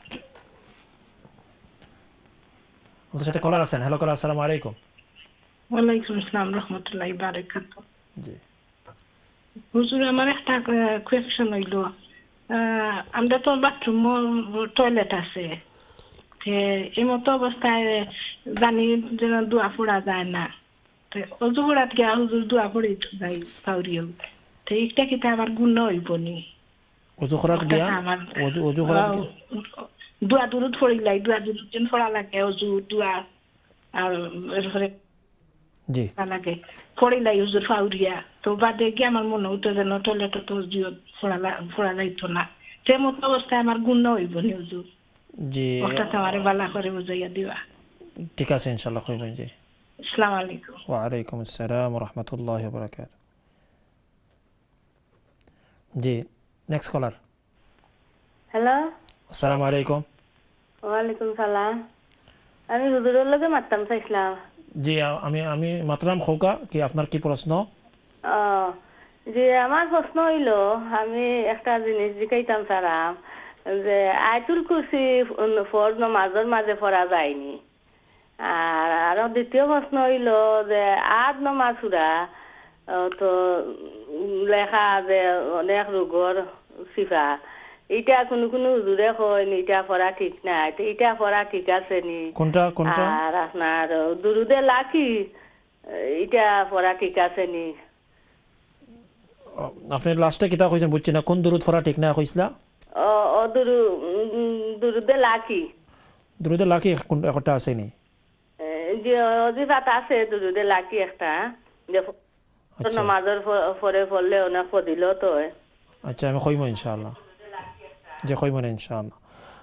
আমাদের সাথে কলার আছেন। হ্যালো কলার, আসসালামু আলাইকুম। ওয়ালাইকুম আসসালাম রহমতুল্লাহি বারাকাতুহু। জি হুজুর, আমার একটা কোয়েশ্চন হইল, আমরা তো বাথরুম টয়লেট আছে, এই মতো অবস্থায় জানি যেন দোয়া পড়া যায় না, অজু পড়াত গিয়া হুজুর দোয়া পড়ে যাই পাউরিও, তো এইটা কি আমার গুণ হইব নি? অজু করাত গিয়া অজু অজু করাত দোয়া দুরুদ পড়িলাই, দোয়া দুরুদ যেন পড়া লাগে, অজু দোয়া আর এরপরে জি লাগে পড়িলাই হুজুর পাউরিয়া, তো বাদে গিয়ে আমার মনে হতো যেন টয়লেট তো পড়া যাইতো না, সে মতো অবস্থায় আমার গুণ হইব নি হুজুর? জি ওটা তো আমারে বালা করে বুঝাইয়া দিবা। ঠিক আছে ইনশাআল্লাহ কইবেন। জি আসসালামু আলাইকুম। ওয়া আলাইকুম আসসালাম ওয়া রাহমাতুল্লাহি ওয়া বারাকাতুহু। জি নেক্সট কলার। হ্যালো, আসসালামু আলাইকুম। ওয়ালাইকুম সালাম। আমি হুজুরের লগে মারতাম চাইছিলাম। জি আমি আমি মাতরাম খোকা, কি আপনার কি প্রশ্ন? যে আমার প্রশ্ন হইল, আমি একটা জিনিস জিজ্ঞাইতাম সারাম, যে আয়াতুল কুরসি ফরজ নামাজের মাঝে পড়া যায়নি, আর আরো দ্বিতীয় প্রশ্ন হইল যে আদ নামাজ সূরা তো লেখা যে অনেক রোগর সিফা, এটা কোনো কোনো হুজুরে কইনি এটা পড়া ঠিক নাই, তো এটা পড়া ঠিক আছে নি? কোনটা কোনটা? আর আপনার দুরুদে লাকি এটা পড়া ঠিক আছে নি? আপনি লাস্টে কিতা কইছেন বুঝছি না, কোন দুরুদ পড়া ঠিক না কইছলা? ও ও দুরু দুরুদে লাকি দুরুদে লাকি কোন একটা আছে নি? যে অজিফাত আছে দুরুদে লাকি একটা, যে নামাজের পরে পড়লে অনেক ফজিলত হয়। আচ্ছা আমি কইব ইনশাআল্লাহ, যে কইব না ইনশাআল্লাহ।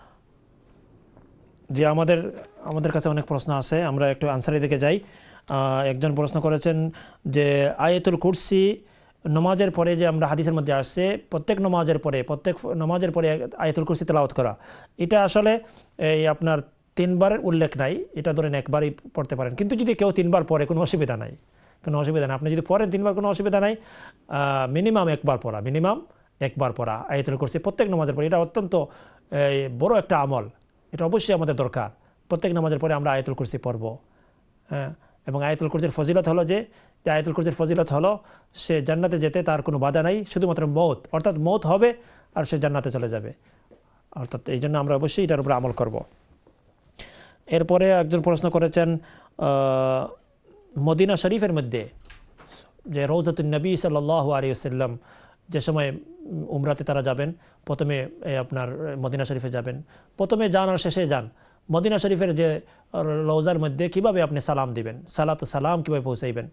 যে আমাদের আমাদের কাছে অনেক প্রশ্ন আছে, আমরা একটু আনসারের দিকে যাই। একজন প্রশ্ন করেছেন যে আয়াতুল কুরসি নামাজের পরে, যে আমরা হাদিসের মধ্যে আসছে প্রত্যেক নামাজের পরে প্রত্যেক নামাজের পরে আয়াতুল কুরসি তেলাওয়াত করা, এটা আসলে এই আপনার তিনবারের উল্লেখ নাই, এটা ধরেন একবারই পড়তে পারেন, কিন্তু যদি কেউ তিনবার পড়ে কোনো অসুবিধা নাই, কোনো অসুবিধা নাই। আপনি যদি পড়েন তিনবার কোনো অসুবিধা নাই, মিনিমাম একবার পড়া, মিনিমাম একবার পড়া আয়াতুল কুরসি প্রত্যেক নামাজের পরে, এটা অত্যন্ত বড় একটা আমল, এটা অবশ্যই আমাদের দরকার। প্রত্যেক নামাজের পরে আমরা আয়াতুল কুরসি পড়ব। হ্যাঁ, এবং আয়াতুল কুরসির ফজিলত হলো যে আয়াতুল কুরসির ফজিলত হলো সে জান্নাতে যেতে তার কোনো বাধা নাই, শুধুমাত্র মৌত, অর্থাৎ মৌত হবে আর সে জান্নাতে চলে যাবে, অর্থাৎ এই জন্য আমরা অবশ্যই এটার উপরে আমল করব। এরপরে একজন প্রশ্ন করেছেন মদিনা শরীফের মধ্যে যে রওজাতুন নবী সাল্লাল্লাহু আলাইহি ওয়াসাল্লাম, যে সময় উমরাতে তারা যাবেন, প্রথমে আপনার মদিনা শরীফে যাবেন, প্রথমে যান আর শেষে যান, মদিনা শরীফের যে রওজার মধ্যে কিভাবে আপনি সালাম দিবেন, সালাত সালাম কিভাবে পৌঁছাইবেন।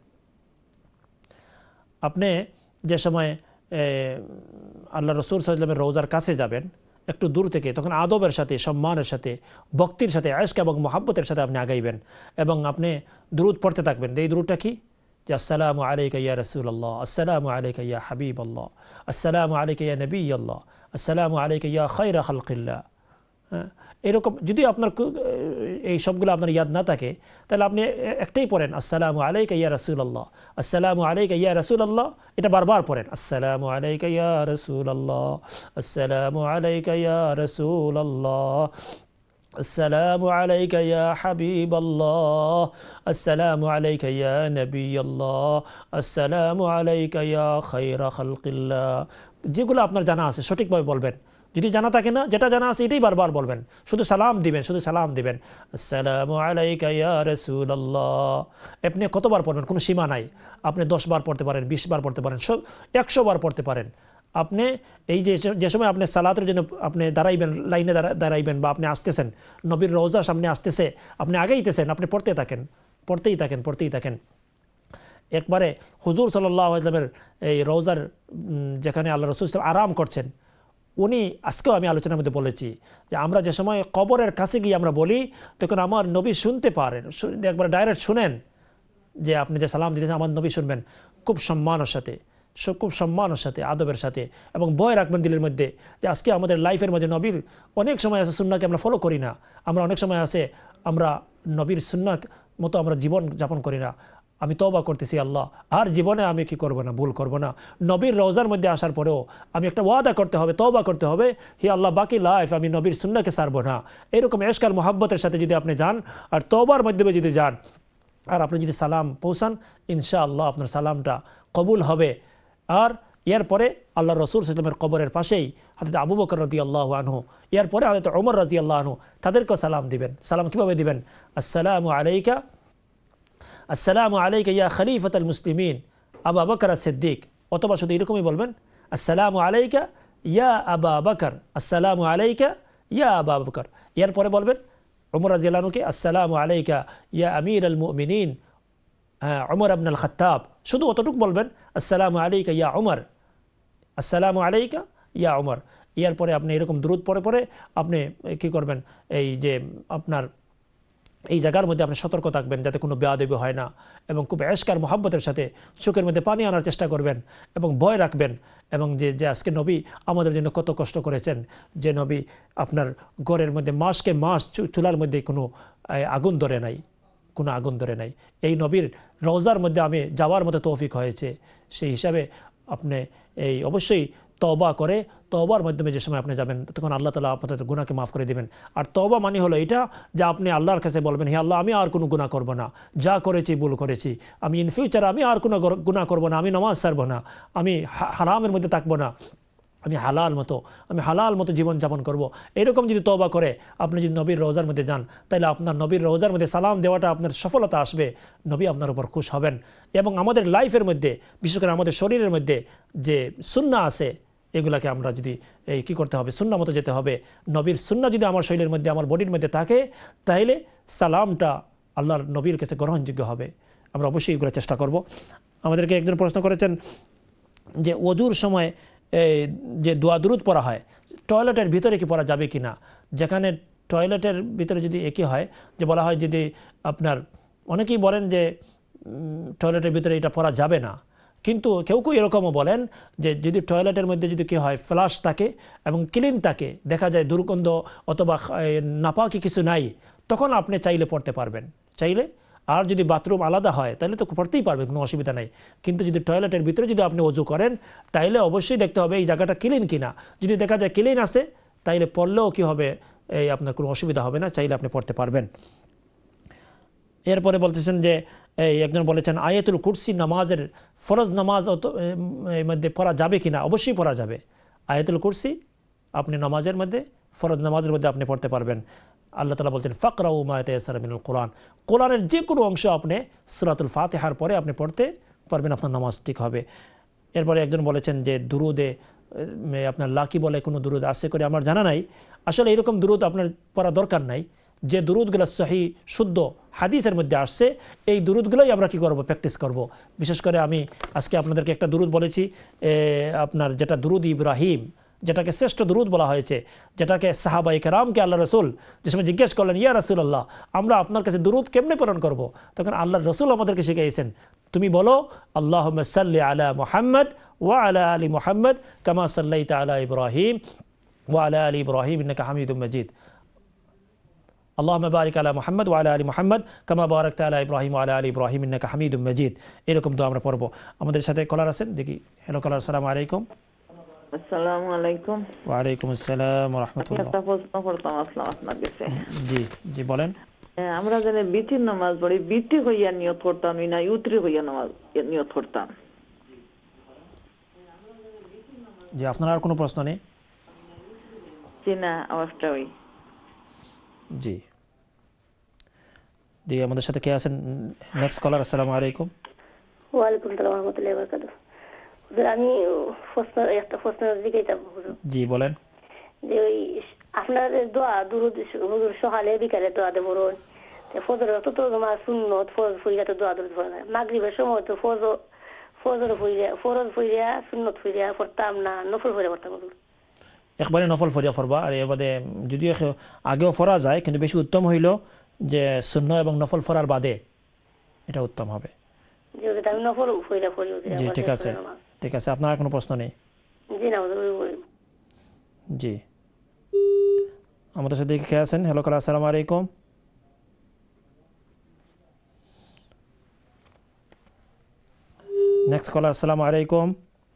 আপনি যে সময় আল্লাহ রসুল সাল্লাল্লাহু আলাইহি ওয়াসাল্লামের রওজার কাছে যাবেন একটু দূর থেকে, তখন আদবের সাথে, সম্মানের সাথে, ভক্তির সাথে, ইশক এবং মহব্বতের সাথে আপনি আগাইবেন এবং আপনি দুরূদ পড়তে থাকবেন। এই দুরূদটা কি? যে আসসালামু আলাইকা ইয়া রাসূলুল্লাহ, আসসালামু আলাইকা ইয়া হাবিবাল্লাহ, আসসালামু আলাইকা ইয়া নবিয়াল্লাহ, আসসালামু আলাইকা ইয়া খায়রা খালকিল্লাহ। হ্যাঁ, এরকম যদি আপনার এই সবগুলো আপনার ইয়াদ না থাকে, তাহলে আপনি একটাই পড়েন আসসালামু আলাইকা ইয়া রাসূলুল্লাহ, আসসালামু আলাইকা ইয়া রাসূলুল্লাহ, এটা বারবার পড়েন আসসালামু আলাইকা ইয়া রাসূলুল্লাহ, আসসালামু আলাইকা ইয়া রাসূলুল্লাহ, আসসালামু আলাইকা ইয়া হাবিবাল্লাহ, আসসালামু আলাইকা ইয়া নবিয়াল্লাহ, আসসালামু আলাইকা ইয়া খায়রা খালকিল্লাহ। যেগুলো আপনার জানা আছে সঠিকভাবে বলবেন, যদি জানা থাকে না, যেটা জানা আছে এটাই বারবার বলবেন, শুধু সালাম দিবেন, শুধু সালাম দিবেন আসসালামু আলাইকা ইয়া রাসূলুল্লাহ। আপনি কতবার পড়বেন কোনো সীমা নাই, আপনি দশ বার পড়তে পারেন, বিশ বার পড়তে পারেন, একশো বার পড়তে পারেন। আপনি এই যে যে সময় আপনি সালাতের জন্য আপনি দাঁড়াইবেন, লাইনে দাঁড়াইবেন বা আপনি আসতেছেন, নবীর রওজার সামনে আসতেছে, আপনি আগেইতেছেন, আপনি পড়তে থাকেন, পড়তেই থাকেন, পড়তেই থাকেন। একবারে হুজুর সাল্লাল্লাহু আলাইহি ওয়াসাল্লামের এই রওজার যেখানে আল্লাহ রাসূল আরাম করছেন, উনি আজকেও আমি আলোচনার মধ্যে বলেছি যে আমরা যে সময় কবরের কাছে গিয়ে আমরা বলি, তখন আমার নবী শুনতে পারেন, একবার ডাইরেক্ট শুনেন যে আপনি যে সালাম দিতেছেন আমার নবী শুনবেন, খুব সম্মানের সাথে, খুব সম্মানের সাথে, আদবের সাথে, এবং ভয় রাখবেন দিলের মধ্যে যে আজকে আমাদের লাইফের মধ্যে নবীর অনেক সময় আছে সুন্নাহকে আমরা ফলো করি না, আমরা অনেক সময় আছে আমরা নবীর সুন্নাহ মতো আমরা জীবন যাপন করি না। আমি তওবা করতেছি আল্লাহ, আর জীবনে আমি কি করব না, ভুল করব না। নবীর রওজার মধ্যে আসার পরেও আমি একটা ওয়াদা করতে হবে, তওবা করতে হবে, হি আল্লাহ বাকি লাইফ আমি নবীর সুন্নাহকে ছাড়ব না। এরকম ইশক আর মুহাব্বতের সাথে যদি আপনি যান আর তওবার মাধ্যমে যদি যান আর আপনি যদি সালাম পৌঁছান, ইনশাআল্লাহ আপনার সালামটা কবুল হবে। আর এরপরে আল্লাহ রসুল সাল্লাল্লাহু আলাইহি ওয়াসাল্লামের কবরের পাশেই হযরত আবু বকর রাদিয়াল্লাহু আনহু, এরপরে হযরত ওমর রাদিয়াল্লাহু আনহু, তাদেরকে সালাম দিবেন। সালাম কিভাবে দিবেন? আসসালামু আলাইকা আসসালামু আলাইকা ইয়া খলিফাতুল মুসলিমিন আবু বকর সিদ্দিক, অথবা শুধু এরকমই বলবেন আসসালামু আলাইকা ইয়া আবু বকর, আসসালামু আলাইকা ইয়া আবু বকর। এরপরে বলবেন ওমর রাদিয়াল্লাহু আনহুকে আসসালামু আলাইকা ইয়া আমিরুল মুমিনিন ওমর ইবনে আল খাত্তাব, শুধু অতটুকু বলবেন আসসালামু আলাইকা ইয়া ওমর, আসসালামু আলাইকা ইয়া ওমর। এরপরে আপনি এরকম দুরূদ পড়ে পড়ে আপনি কি করবেন, এই যে আপনার এই জায়গার মধ্যে আপনি সতর্ক থাকবেন যাতে কোনো বেয়াদবি হয় না, এবং খুব ইশক আর মুহাব্বতের সাথে চোখের মধ্যে পানি আনার চেষ্টা করবেন এবং ভয় রাখবেন। এবং যে যে আজকে নবী আমাদের জন্য কত কষ্ট করেছেন, যে নবী আপনার ঘরের মধ্যে মাসকে মাস চুলার মধ্যে কোনো আগুন ধরে নাই, কোনো আগুন ধরে নাই। এই নবীর রওজার মধ্যে আমি যাওয়ার মতো তৌফিক হয়েছে। সেই হিসাবে আপনি এই অবশ্যই তওবা করে, তওবার মাধ্যমে যে সময় আপনি যাবেন তখন আল্লাহ তাআলা আপনাদের গুনাহকে মাফ করে দিবেন। আর তওবা মানে হলো এটা যে আপনি আল্লাহর কাছে বলবেন, হে আল্লাহ আমি আর কোনো গুনাহ করব না, যা করেছি ভুল করেছি, আমি ইন ফিউচারে আমি আর কোনো গুনাহ করব না, আমি নামাজ ছাড়ব না, আমি হারামের মধ্যে থাকবো না, আমি হালাল মতো আমি হালাল মতো জীবনযাপন করব। এরকম যদি তওবা করে আপনি যদি নবীর রওজার মধ্যে যান, তাহলে আপনার নবীর রওজার মধ্যে সালাম দেওয়াটা আপনার সফলতা আসবে, নবী আপনার উপর খুশ হবেন। এবং আমাদের লাইফের মধ্যে, বিশেষ করে আমাদের শরীরের মধ্যে যে সুন্নাহ আছে, এগুলাকে আমরা যদি এই কী করতে হবে, সুন্নাহ মতো যেতে হবে। নবীর সুন্নাহ যদি আমার শরীরের মধ্যে, আমার বডির মধ্যে থাকে, তাহলে সালামটা আল্লাহর নবীর কাছে গ্রহণযোগ্য হবে। আমরা অবশ্যই এগুলো চেষ্টা করব। আমাদেরকে একজন প্রশ্ন করেছেন যে ওযুর সময় যে দোয়া দুরূদ পড়া হয় টয়লেটের ভিতরে কি পড়া যাবে কি না? যেখানে টয়লেটের ভিতরে যদি একই হয়, যে বলা হয় যদি আপনার, অনেকেই বলেন যে টয়লেটের ভিতরে এটা পড়া যাবে না, কিন্তু কেউ কেউ এরকমও বলেন যে যদি টয়লেটের মধ্যে যদি কী হয় ফ্লাশ থাকে এবং ক্লিন থাকে, দেখা যায় দুর্গন্ধ অথবা নাপাকি কিছু নাই, তখন আপনি চাইলে পড়তে পারবেন, চাইলে। আর যদি বাথরুম আলাদা হয় তাহলে তো পড়তেই পারবেন, কোনো অসুবিধা নাই। কিন্তু যদি টয়লেটের ভিতরে যদি আপনি ওযু করেন, তাইলে অবশ্যই দেখতে হবে এই জায়গাটা ক্লিন কিনা। যদি দেখা যায় ক্লিন আছে, তাইলে পড়লেও কি হবে, এই আপনার কোনো অসুবিধা হবে না, চাইলে আপনি পড়তে পারবেন। এরপরে বলতেছেন যে এই একজন বলেছেন আয়াতুল কুরসি নামাজের ফরজ নামাজ মধ্যে পড়া যাবে কিনা? অবশ্যই পড়া যাবে। আয়াতুল কুরসি আপনি নামাজের মধ্যে, ফরজ নামাজের মধ্যে আপনি পড়তে পারবেন। আল্লাহ তাআলা বলছেন ফাকরাউ মা তায়াসসারা মিনাল কোরআন, কোরআনের যে কোনো অংশ আপনি সূরাতুল ফাতিহার পরে আপনি পড়তে পারবেন, আপনার নামাজ ঠিক হবে। এরপরে একজন বলেছেন যে দুরুদে আপনার লাকি বলে কোনো দুরুদ আছে করে আমার জানা নাই। আসলে এরকম দুরুদ আপনার পড়া দরকার নাই। যে দুরুদগুলো সহি শুদ্ধ হাদিসের মধ্যে আসছে, এই দুরুদগুলোই আমরা কি করব, প্র্যাকটিস করব। বিশেষ করে আমি আজকে আপনাদেরকে একটা দুরুদ বলেছি, আপনার যেটা দুরুদ ইব্রাহিম, যেটাকে শ্রেষ্ঠ দুরুদ বলা হয়েছে, যেটাকে সাহাবায়ে কেরামকে আল্লাহ রসুল যে সময় জিজ্ঞেস করলেন, ইয়া রাসূলুল্লাহ আমরা আপনার কাছে দুরুদ কেমনে প্রেরণ করব, তখন আল্লাহ রসুল আমাদেরকে শিখিয়েছেন, তুমি বলো আল্লাহুম্মা সাল্লি আলা মুহাম্মদ ওয়া আলা আলি মুহাম্মদ কামা সাল্লাইতা আলা ইব্রাহিম ওয়া আলা আলি ইব্রাহিম ইন্নাকা হামিদুম মাজিদ, আল্লাহুম্মা বারিক আলা মুহাম্মদ ওয়া আলা আলি মুহাম্মদ কামা বারাকতা আলা ইব্রাহিম ওয়া আলা আলি ইব্রাহিম ইন্নাকা হামিদুম মাজিদ। এরকম দোয়া আমরা পড়ব। আমাদের সাথে কলার আছেন, দেখি। হ্যালো কলার, আসসালামু আলাইকুম। আসসালামু আলাইকুম। ওয়া আলাইকুম আসসালাম ওয়া রাহমাতুল্লাহ। একটা প্রশ্ন করতাম আসলাম আপনার কাছে। জি জি বলেন। আমরা জানি বিতির নামাজ পড়ি, বিতি হইয়া নিয়ত করতাম না, ইউত্রি হইয়া নামাজ নিয়ত করতাম। জি, আপনার আর কোনো প্রশ্ন নেই? জি না, আওয়াজটা ওই। জি জি আমাদের সাথে কে আছেন? নেক্সট কলার, আসসালামু আলাইকুম। ওয়া আলাইকুম আসসালাম ওয়া রাহমাতুল্লাহি ওয়া বারাকাতুহু। হুজুর আমি প্রশ্ন একটা প্রশ্ন জিজ্ঞাসা করব। জি বলেন। যে ওই আপনার দোয়া দুরুদ হুজুর সকালে বিকালে দোয়া দেব রোজ, ফজরের তো তো নামাজ সুন্নত, ফরজ ফুইরা তো দোয়া দুরুদ পড়া, মাগরিবের সময় তো ফজর ফজর ফুইরা ফরজ ফুইরা সুন্নত ফুইরা পড়তাম না, নফল ফুইরা পড়তাম হুজুর। একবারে নফল ফরিয়া ফরবা। আর এর বাদে যদিও আগেও ফরা যায়, কিন্তু বেশি উত্তম হইল যে শূন্য এবং নফল ফরার বাদে, এটা উত্তম হবে। জি ঠিক আছে, ঠিক আছে। আপনার কোনো প্রশ্ন নেই? জি আমাদের সাথে কে আছেন? হ্যালো কলা, আসসালামু আলাইকুম। Next caller. আসসালামু আলাইকুম।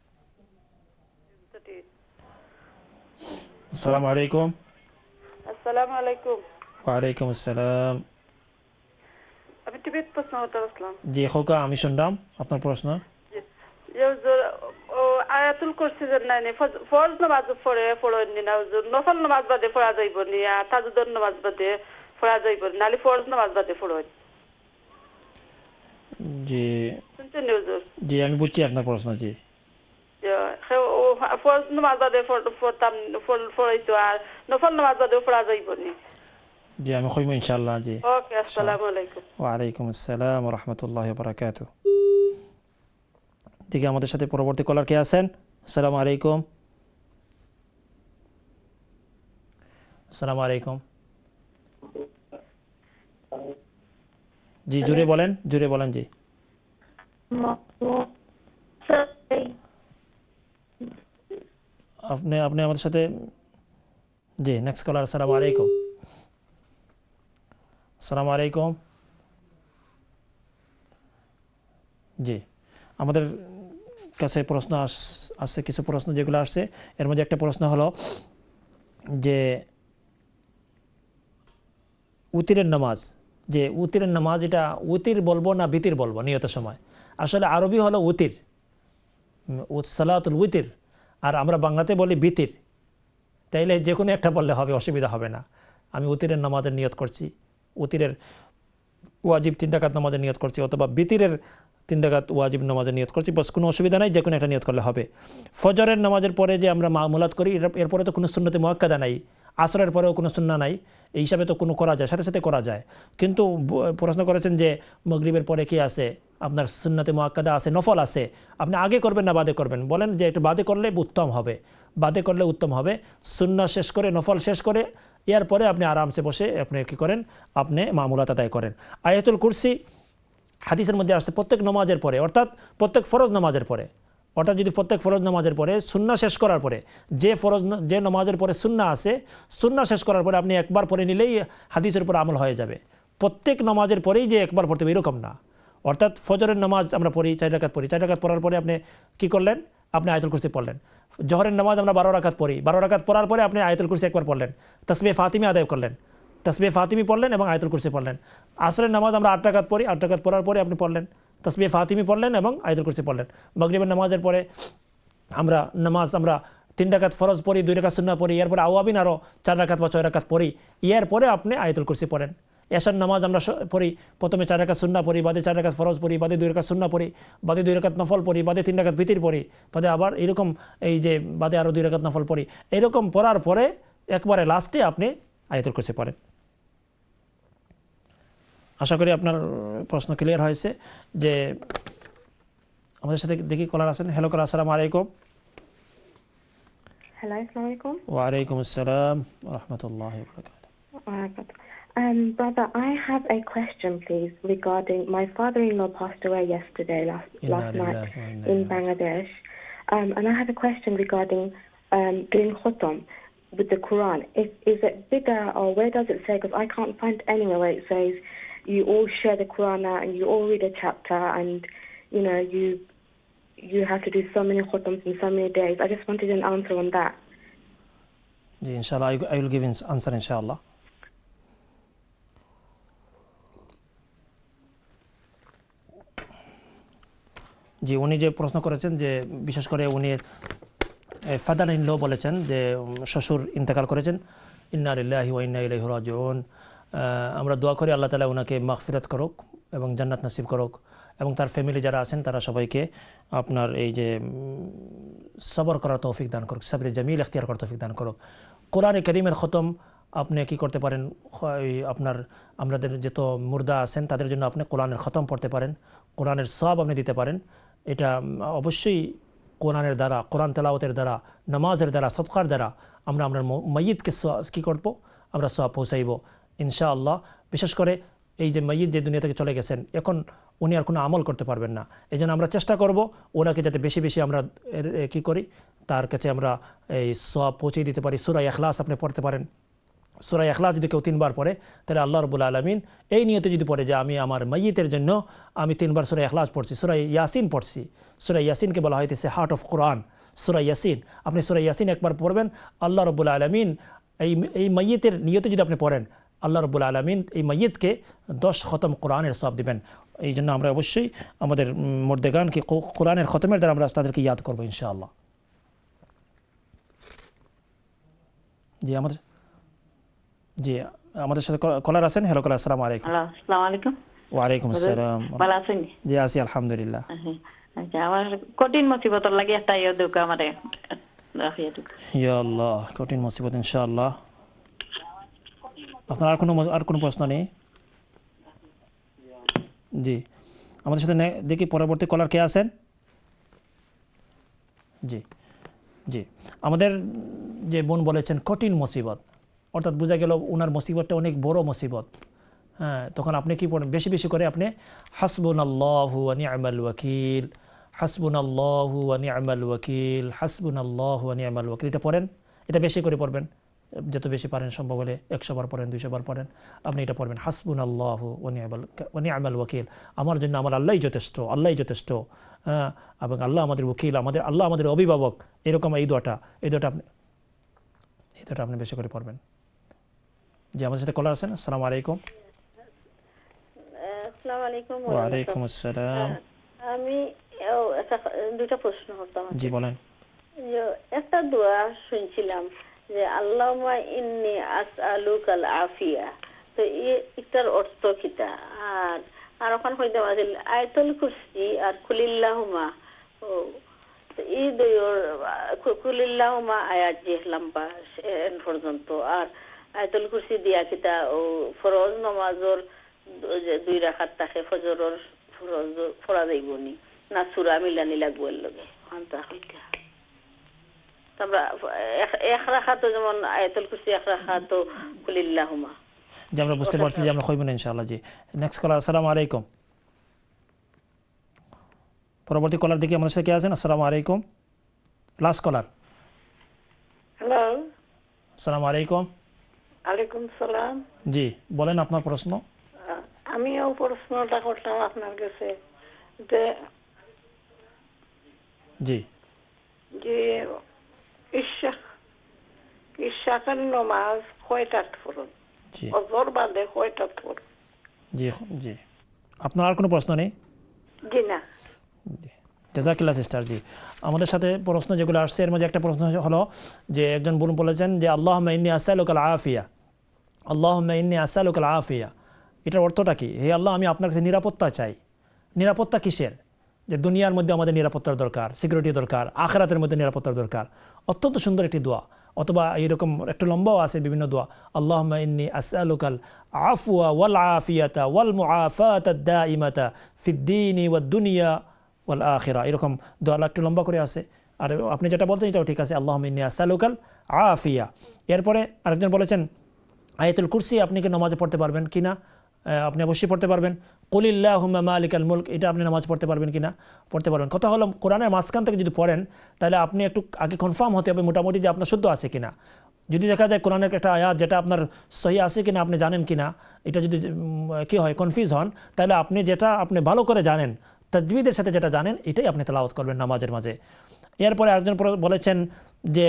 আসসালামু আলাইকুম। আসসালামু আলাইকুম। ওয়া আলাইকুম আসসালাম। আমি টিভিতে প্রশ্ন করতে আসলাম। জি খোকা, আমি শুনলাম আপনার প্রশ্ন। যে হুজুর ও আয়াতুল কুরসি যে নাই ফরজ নামাজ পড়ে পড়েননি না হুজুর, নফল নামাজ বাদে পড়া যাইব নি, আর তাহাজ্জুদের নামাজ বাদে পড়া যাইব না, নালে ফরজ নামাজ বাদে পড়েন? জি শুনছেন হুজুর? জি আমি বুঝছি আপনার প্রশ্ন। জি ফরজ নামাজ বাদে পড়তাম পড়াইতো, আর নফল নামাজ বাদে পড়া যাইব নি? জি আমি কইব ইনশাআল্লাহ। জি ওকে, আসসালামু আলাইকুম। ওয়া আলাইকুম আসসালাম ওয়া রাহমাতুল্লাহি ওয়া বারাকাতুহু। ঠিক আমাদের সাথে পরবর্তী কলার কে আছেন? আসসালামু আলাইকুম। আসসালামু আলাইকুম। জি জুড়ে বলেন, জুড়ে বলেন। জি আপনি আপনি আমাদের সাথে। জি নেক্সট কলার। আসসালামু আলাইকুম। আসসালামু আলাইকুম। জি আমাদের কাছে প্রশ্ন আসছে, কিছু প্রশ্ন যেগুলো আসছে এর মধ্যে একটা প্রশ্ন হলো যে উতিরের নামাজ, যে উতিরের নামাজ এটা উতির বলবো না বিতির বলবো নিয়ত সময়? আসলে আরবি হলো উতির, সালাতুল উতির, আর আমরা বাংলাতে বলি বিতির। তাইলে যে কোনো একটা বললে হবে, অসুবিধা হবে না। আমি উতিরের নামাজের নিয়ত করছি, উতিরের ওয়াজিব তিন রাকাত নামাজের নিয়ত করছি, অথবা বিতিরের তিন রাকাত ওয়াজিব নামাজের নিয়ত করছি, বাস কোনো অসুবিধা নাই, যে কোনো একটা নিয়ত করলে হবে। ফজরের নামাজের পরে যে আমরা মামুলাত করি, এরপরে তো কোনো সুন্নতে মুআক্কাদা নাই, আসরের পরেও কোনো সুন্নাহ নাই, এই হিসাবে তো কোনো করা যায়, সাথে সাথে করা যায়। কিন্তু প্রশ্ন করেছেন যে মাগরিবের পরে কি আছে, আপনার সুন্নতে মুআক্কাদা আছে, নফল আছে, আপনি আগে করবেন না বাদে করবেন? বলেন যে একটু বাদে করলে উত্তম হবে, বাদে করলে উত্তম হবে। সুন্নাহ শেষ করে, নফল শেষ করে, এরপরে আপনি আরামসে বসে আপনি কী করেন, আপনি মামুলাত আদায় করেন। আয়াতুল কুরসি হাদিসের মধ্যে আসছে প্রত্যেক নামাজের পরে, অর্থাৎ প্রত্যেক ফরজ নামাজের পরে, অর্থাৎ যদি প্রত্যেক ফরজ নামাজের পরে সুন্নাহ শেষ করার পরে, যে ফরজ যে নামাজের পরে সুন্নাহ আছে, সুন্নাহ শেষ করার পরে আপনি একবার পড়ে নিলেই হাদিসের উপর আমল হয়ে যাবে। প্রত্যেক নামাজের পরেই যে একবার পড়তে হবে এরকম না। অর্থাৎ ফজরের নামাজ আমরা পড়ি, চার রাকাত পড়ি, চার রাকাত পড়ার পরে আপনি কি করলেন, আপনি আয়াতুল কুরসি পড়লেন। জোহরের নামাজ আমরা বারো রাকাত পড়ি, বারো রাকাত পড়ার পরে আপনি আয়াতুল কুরসি একবার পড়লেন, তাসবিহ ফাতিমি আদায় করলেন, তাসবিহ ফাতিমি পড়লেন এবং আয়াতুল কুরসি পড়লেন। আসরের নামাজ আমরা আট রাকাত পড়ি, আট রাকাত পড়ার পরে আপনি পড়লেন, তাসবিহ ফাতিমি পড়লেন এবং আয়াতুল কুরসি পড়লেন। মাগরিবের নামাজের পরে আমরা নামাজ আমরা তিন রাকাত ফরজ পড়ি, দুই রাকাত সুন্নাহ পড়ি, এরপরে আওয়াবিন আরও চার রাকাত বা ছয় রাকাত পড়ি, এরপরে আপনি আয়াতুল কুরসি পড়েন। এশার নামাজ আমরা পড়ি, প্রথমে চার রাকাত সুন্নাহ পড়ি, বাদে চার রাকাত ফরজ পড়ি, বাদে দুই রাকাত সুন্নাহ পড়ি, বাদে দুই রাকাত নফল পড়ি, বাদে তিন রাকাত বিতির পড়ি, বাদে আবার এরকম এই যে বাদে আরও দুই রাকাত নফল পড়ি। এরকম পড়ার পরে একবারে লাস্টে আপনি আয়াতুল কুরসি পড়েন। আশা করি আপনার প্রশ্ন ক্লিয়ার হয়েছে। যে আমাদের সাথে দেখি কলার আছেন। হ্যালো কলার, আসসালামু আলাইকুম। Hello, assalamu alaikum. Wa alaikum assalam wa rahmatullahi wa barakatuh. Um, brother, I have a question, please, regarding my father-in-law passed away yesterday, last last night in Bangladesh, um, and I have a question regarding um, doing khutam with the Quran. Is, is it bigger, or where does it say? Because I can't find anywhere where it says you all share the Quran out and you all read a chapter, and you know you. you have to do so many khutams in so many days. I just wanted an answer on that. Yeah, inshallah, I will give an answer, inshallah. জি উনি যে প্রশ্ন করেছেন যে বিশেষ করে উনি father in law বলেছেন যে শ্বশুর ইন্তেকাল করেছেন, ইন্না লিল্লাহি ওয়া ইন্না ইলাইহি রাজিউন। আমরা দোয়া করি আল্লাহ তাআলা ওনাকে মাগফিরাত করুক এবং জান্নাত নসিব করুক, এবং তার ফ্যামিলি যারা আছেন তারা সবাইকে আপনার এই যে সবর করার তৌফিক দান করুক, সাবরে জামিল ইখতিয়ার করার তৌফিক দান করুক। কোরআনে কারীমের খতম আপনি কি করতে পারেন, আপনার আমাদের যত মুর্দা আছেন তাদের জন্য আপনি কোরআনের খতম পড়তে পারেন, কোরআনের সওয়াব আপনি দিতে পারেন। এটা অবশ্যই কোরআনের দ্বারা, কোরআন তেলাওয়াতের দ্বারা, নামাজের দ্বারা, সদকার দ্বারা আমরা আমরা মাইয়িতকে কী করব, আমরা সওয়াব পৌঁছাইব ইনশাআল্লাহ। বিশেষ করে এই যে মাইয়িত যে দুনিয়া থেকে চলে গেছেন, এখন উনি আর কোনো আমল করতে পারবেন না। এই জন্য আমরা চেষ্টা করব ওনাকে যাতে বেশি বেশি আমরা কী করি, তার কাছে আমরা এই সওয়াব পৌঁছে দিতে পারি। সূরা ইখলাস আপনি পড়তে পারেন, সূরা ইখলাস যদি কেউ তিনবার পড়ে তাহলে আল্লাহ রাব্বুল আলামিন এই নিয়তে যদি পড়ে যে আমি আমার মাইয়িতের জন্য আমি তিনবার সূরা ইখলাস পড়ছি, সূরা ইয়াসিন পড়ছি। সূরা ইয়াসিনকে বলা হইতেছে হার্ট অফ কোরআন, সূরা ইয়াসিন। আপনি সূরা ইয়াসিন একবার পড়বেন, আল্লাহ রাব্বুল আলামিন এই এই মাইয়িতের নিয়তে যদি আপনি পড়েন, আল্লাহ রাব্বুল আলামিন এই মাইয়িতকে দশ খতম কোরআনের সওয়াব দিবেন। এই জন্য আমরা অবশ্যই আমাদের মুর্দেগানকে কোরআনের খতমের দ্বারা আমরা তাদেরকে ইয়াদ করবো ইনশাআল্লাহ। জি আমাদের জি আমাদের সাথে কলার আছেন। হ্যালো কলার, আসসালামু আলাইকুম। আসসালামু আলাইকুম। ওয়া আলাইকুম আসসালাম। ভালো আছেন? জি আছি আলহামদুলিল্লাহ। আচ্ছা, আমার কঠিন মুসিবতর লাগে একটা ইয়া দুঃখ আমারে রাখিয়া দুঃখ। ইয়া আল্লাহ, কঠিন মুসিবত ইনশাআল্লাহ। আপনার আর কোনো আর কোনো প্রশ্ন নেই? জি আমাদের সাথে দেখি পরবর্তী কলার কে আছেন। জি জি আমাদের যে বোন বলেছেন কঠিন মুসিবত, অর্থাৎ বোঝা গেল ওনার মুসিবতটা অনেক বড় মুসিবত। হ্যাঁ, তখন আপনি কি পড়েন? বেশি বেশি করে আপনি হাসবুনাল্লাহু ওয়া নি'মাল ওয়াকিল, হাসবুনাল্লাহু ওয়া নি'মাল ওয়াকিল, হাসবুনাল্লাহু ওয়া নি'মাল ওয়াকিল, এটা পড়েন। এটা বেশি করে পড়বেন, যত বেশি পারেন সম্ভব হলে একশো বার পড়েন, দুইশো বার পড়েন, আপনি এটা পড়বেন হাসবুনাল্লাহু ওয়া নি'মাল ওয়া নি'মাল ওয়াকিল। আমার জন্য আমার আল্লাহই যথেষ্ট, আল্লাহই যথেষ্ট। হ্যাঁ, এবং আল্লাহ আমাদের ওকিল, আমাদের আল্লাহ আমাদের অভিভাবক। এরকম এই দোয়াটা এই দোয়াটা আপনি এই দোয়াটা আপনি বেশি করে পড়বেন। জি আমাদের সাথে কলার আছেন। আসসালামু আলাইকুম। আসসালামু আলাইকুম। ওয়া আলাইকুম আসসালাম। আমি একটা দুইটা প্রশ্ন করতাম। জি বলেন। একটা দোয়া শুনছিলাম যে আল্লাহুম্মা ইন্নী আসআলুকাল আফিয়া, তো এটার অর্থ কিটা? আর আর ওখানে হইতে পারে আয়াতুল কুরসি আর কুলিল্লাহুমা, ও এই দুইর কুলিল্লাহুমা আয়াত যে লম্বা এন পর্যন্ত, আর আয়াতুল কুরসি দিয়া কিটা ও ফরজ নামাজের দুই রাকাত থাকে ফজরের ফরজ পড়া যাইবনি না সূরা মিলানি লাগবে এর লগে আনতা হইতা? আমরা এক রাকাত যেমন আয়াতুল কুরসি, এক রাকাত কুলিল্লাহুমা। জি আমরা বুঝতে পারছি যে আমরা কইব না ইনশাআল্লাহ। জি নেক্সট কলার। আসসালামু আলাইকুম। পরবর্তী কলার দেখি আমাদের সাথে কে আছেন। আসসালামু আলাইকুম। লাস্ট কলার। হ্যালো, আসসালামু আলাইকুম। আলাইকুম সালাম। জি বলেন আপনার প্রশ্ন। আমিও প্রশ্নটা করতাম আপনার কাছে যে জি যে ইশা ইশাকের নামাজ কয়টা পড়ুন? জি অজর বাদে কয়টা পড়ুন? জি জি আপনার আর কোনো প্রশ্ন নেই? জি না। জাযাকিল্লাহ সিস্টার। জি আমাদের সাথে প্রশ্ন যেগুলো আসছে এর মধ্যে একটা প্রশ্ন হলো যে একজন বোন বলেছেন যে আল্লাহুম্মা ইন্নী আসআলুকাল আফিয়া, আল্লাহুম্মা ইন্নী আসআলুকাল আফিয়া, এটার অর্থটা কি? হে আল্লাহ আমি আপনার কাছে নিরাপত্তা চাই। নিরাপত্তা কিসের? যে দুনিয়ার মধ্যে আমাদের নিরাপত্তার দরকার, সিকিউরিটি দরকার, আখিরাতের মধ্যে নিরাপত্তার দরকার। অত্যন্ত সুন্দর একটি দোয়া, অথবা এইরকম একটু লম্বাও আছে বিভিন্ন দোয়া। আল্লাহুম্মা ইন্নী আসআলুকাল আফওয়া ওয়াল আফিয়াতা ওয়াল মুআফাতা দাইমাতা ফিদ-দীনি ওয়াদ-দুনিয়া ওয়াল আখিরা, এরকম দোয়া একটু লম্বা করে আছে। আর আপনি যেটা বলছেন এটাও ঠিক আছে, আল্লাহুম্মা ইন্নী আসআলুকাল আফিয়া। এরপরে আরেকজন বলেছেন আয়াতুল কুরসি আপনি কি নামাজে পড়তে পারবেন কিনা? আপনি অবশ্যই পড়তে পারবেন। কুলিল্লাহুম্মা মালিকাল মুলক, এটা আপনি নামাজ পড়তে পারবেন কিনা? পড়তে পারবেন। কথা হলো কোরআনের মাঝখান থেকে যদি পড়েন তাহলে আপনি একটু আগে কনফার্ম হতে হবে মোটামুটি যে আপনার শুদ্ধ আছে কিনা। যদি দেখা যায় কোরআনের একটা আয়াত যেটা আপনার সহি আছে কিনা আপনি জানেন কিনা, এটা যদি কি হয় কনফিউজ হন, তাহলে আপনি যেটা আপনি ভালো করে জানেন, তাজবিদের সাথে যেটা জানেন এটাই আপনি তেলাওয়াত করবেন নামাজের মাঝে। এরপরে আরেকজন বলেছেন যে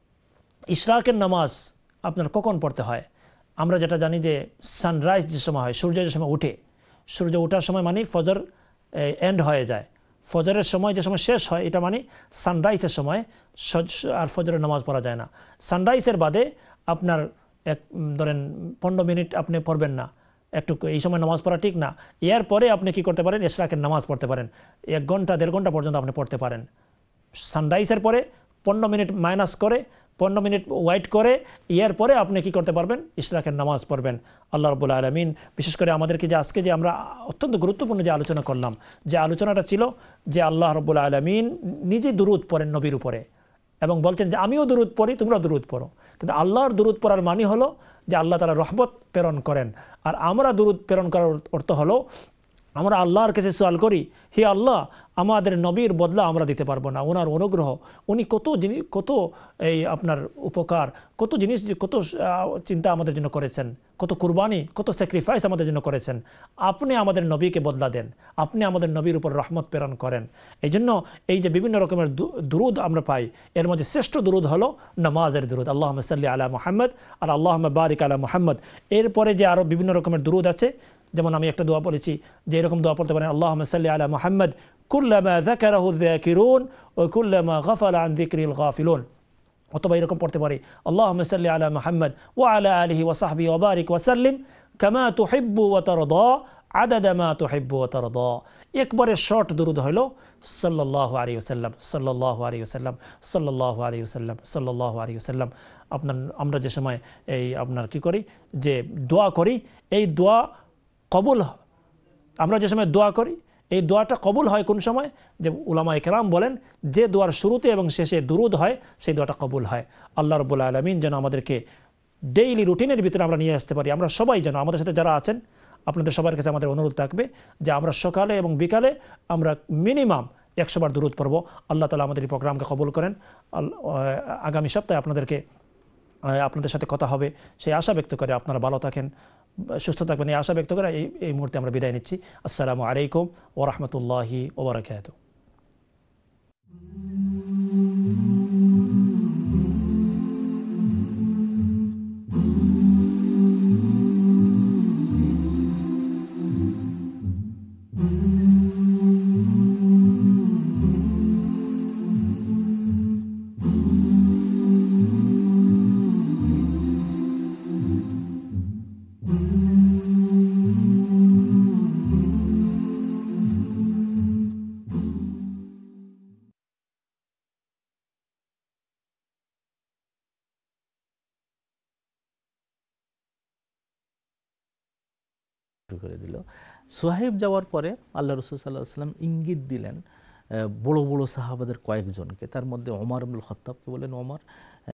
ইশরাকের নামাজ আপনার কখন পড়তে হয়? আমরা যেটা জানি যে সানরাইজ যে সময় হয়, সূর্য যে সময় উঠে, সূর্য ওঠার সময় মানে ফজর এন্ড হয়ে যায়, ফজরের সময় যে সময় শেষ হয় এটা মানে সানরাইজের সময়, আর ফজরের নামাজ পড়া যায় না। সানরাইজের বাদে আপনার এক ধরেন পনেরো মিনিট আপনি পড়বেন না, একটু এই সময় নামাজ পড়া ঠিক না। এর পরে আপনি কি করতে পারেন? ইশরাকের নামাজ পড়তে পারেন, এক ঘন্টা দেড় ঘন্টা পর্যন্ত আপনি পড়তে পারেন। সানরাইজের পরে পনেরো মিনিট মাইনাস করে পনেরো মিনিট ওয়াইট করে এর পরে আপনি কি করতে পারবেন? ইশরাকের নামাজ পড়বেন। আল্লাহ রাব্বুল আলামিন বিশেষ করে আমাদেরকে যে আজকে যে আমরা অত্যন্ত গুরুত্বপূর্ণ যে আলোচনা করলাম, যে আলোচনাটা ছিল যে আল্লাহ রাব্বুল আলামিন নিজে দুরূদ পড়েন নবীর উপরে এবং বলছেন যে আমিও দুরূদ পড়ি, তোমরাও দুরূদ পড়ো। কিন্তু আল্লাহর দুরূদ পড়ার মানে হলো যে আল্লাহ তাআলা রহমত প্রেরণ করেন, আর আমরা দুরূদ প্রেরণ করার অর্থ হলো আমরা আল্লাহর কাছে সওয়াল করি হে আল্লাহ আমাদের নবীর বদলা আমরা দিতে পারবো না, ওনার অনুগ্রহ, উনি কত জিনিস, কত এই আপনার উপকার, কত জিনিস, কত চিন্তা আমাদের জন্য করেছেন, কত কুরবানি, কত স্যাক্রিফাইস আমাদের জন্য করেছেন, আপনি আমাদের নবীকে বদলা দেন, আপনি আমাদের নবীর উপর রহমত প্রেরণ করেন। এই জন্য এই যে বিভিন্ন রকমের দুরুদ আমরা পাই, এর মধ্যে শ্রেষ্ঠ দুরুদ হলো নামাজের দুরুদ, আল্লাহুম্মা সাল্লি আলা মুহাম্মদ আর আল্লাহুম্মা বারিক আলা মুহাম্মদ। এরপরে যে আরও বিভিন্ন রকমের দুরুদ আছে, যেমন আমি একটা দোয়া বলেছি যে এরকম দোয়া পড়তে পারেন, আল্লাহুম্মা সাল্লি আলা মুহাম্মদ কুল্লামা যাকারাহু যাকিরুন ওয়া কুল্লামা গাফালা আন যিকরিল গাফিলুন। অথবা এরকম পড়তে পারি, আল্লাহুম্মা সাল্লি আলা মুহাম্মদ ওয়া আলা আলিহি ওয়া সাহবিহি ওয়া বারিক ওয়া সাল্লিম কামা তুহিব্বু ওয়া তারদা আদাদা মা তুহিব্বু ওয়া তারদা। একবারে শর্ট দুরুদ হলো সাল্লাল্লাহু আলাইহি ওয়াসাল্লাম, সাল্লাল্লাহু আলাইহি ওয়াসাল্লাম, সাল্লাল্লাহু আলাইহি ওয়াসাল্লাম, সাল্লাল্লাহু আলাইহি ওয়াসাল্লাম। আপনার আমরা যে সময় এই আপনার কি করি, যে দোয়া করি, এই দোয়া কবুল, আমরা যে সময় দোয়া করি এই দোয়াটা কবুল হয় কোন সময়, যে উলামা ইকরাম বলেন যে দোয়ার শুরুতে এবং শেষে দুরুদ হয় সেই দোয়াটা কবুল হয়। আল্লাহ রাব্বুল আলামিন যেন আমাদেরকে ডেইলি রুটিনের ভিতরে আমরা নিয়ে আসতে পারি। আমরা সবাই যেন, আমাদের সাথে যারা আছেন আপনাদের সবার কাছে আমাদের অনুরোধ থাকবে যে আমরা সকালে এবং বিকালে আমরা মিনিমাম একশো বার দুরুদ পড়ব। আল্লাহ তাআলা আমাদের এই প্রোগ্রামকে কবুল করেন। আগামী সপ্তাহে আপনাদেরকে আপনাদের সাথে কথা হবে সেই আশা ব্যক্ত করে, আপনারা ভালো থাকেন, সুস্থ থাকবেন এই আশা ব্যক্ত করে এই এই মুহূর্তে আমরা বিদায় নিচ্ছি। আসসালামু আলাইকুম ওয়া রাহমাতুল্লাহি ওয়া বারাকাতুহু। করে দিল। সোহাইব যাওয়ার পরে আল্লাহ রাসূল সাল্লাল্লাহু আলাইহি ওয়াসাল্লাম ইঙ্গিত দিলেন বড় বড় সাহাবাদের কয়েকজনকে, তার মধ্যে ওমর ইবনুল খাত্তাবকে বলেন, ওমর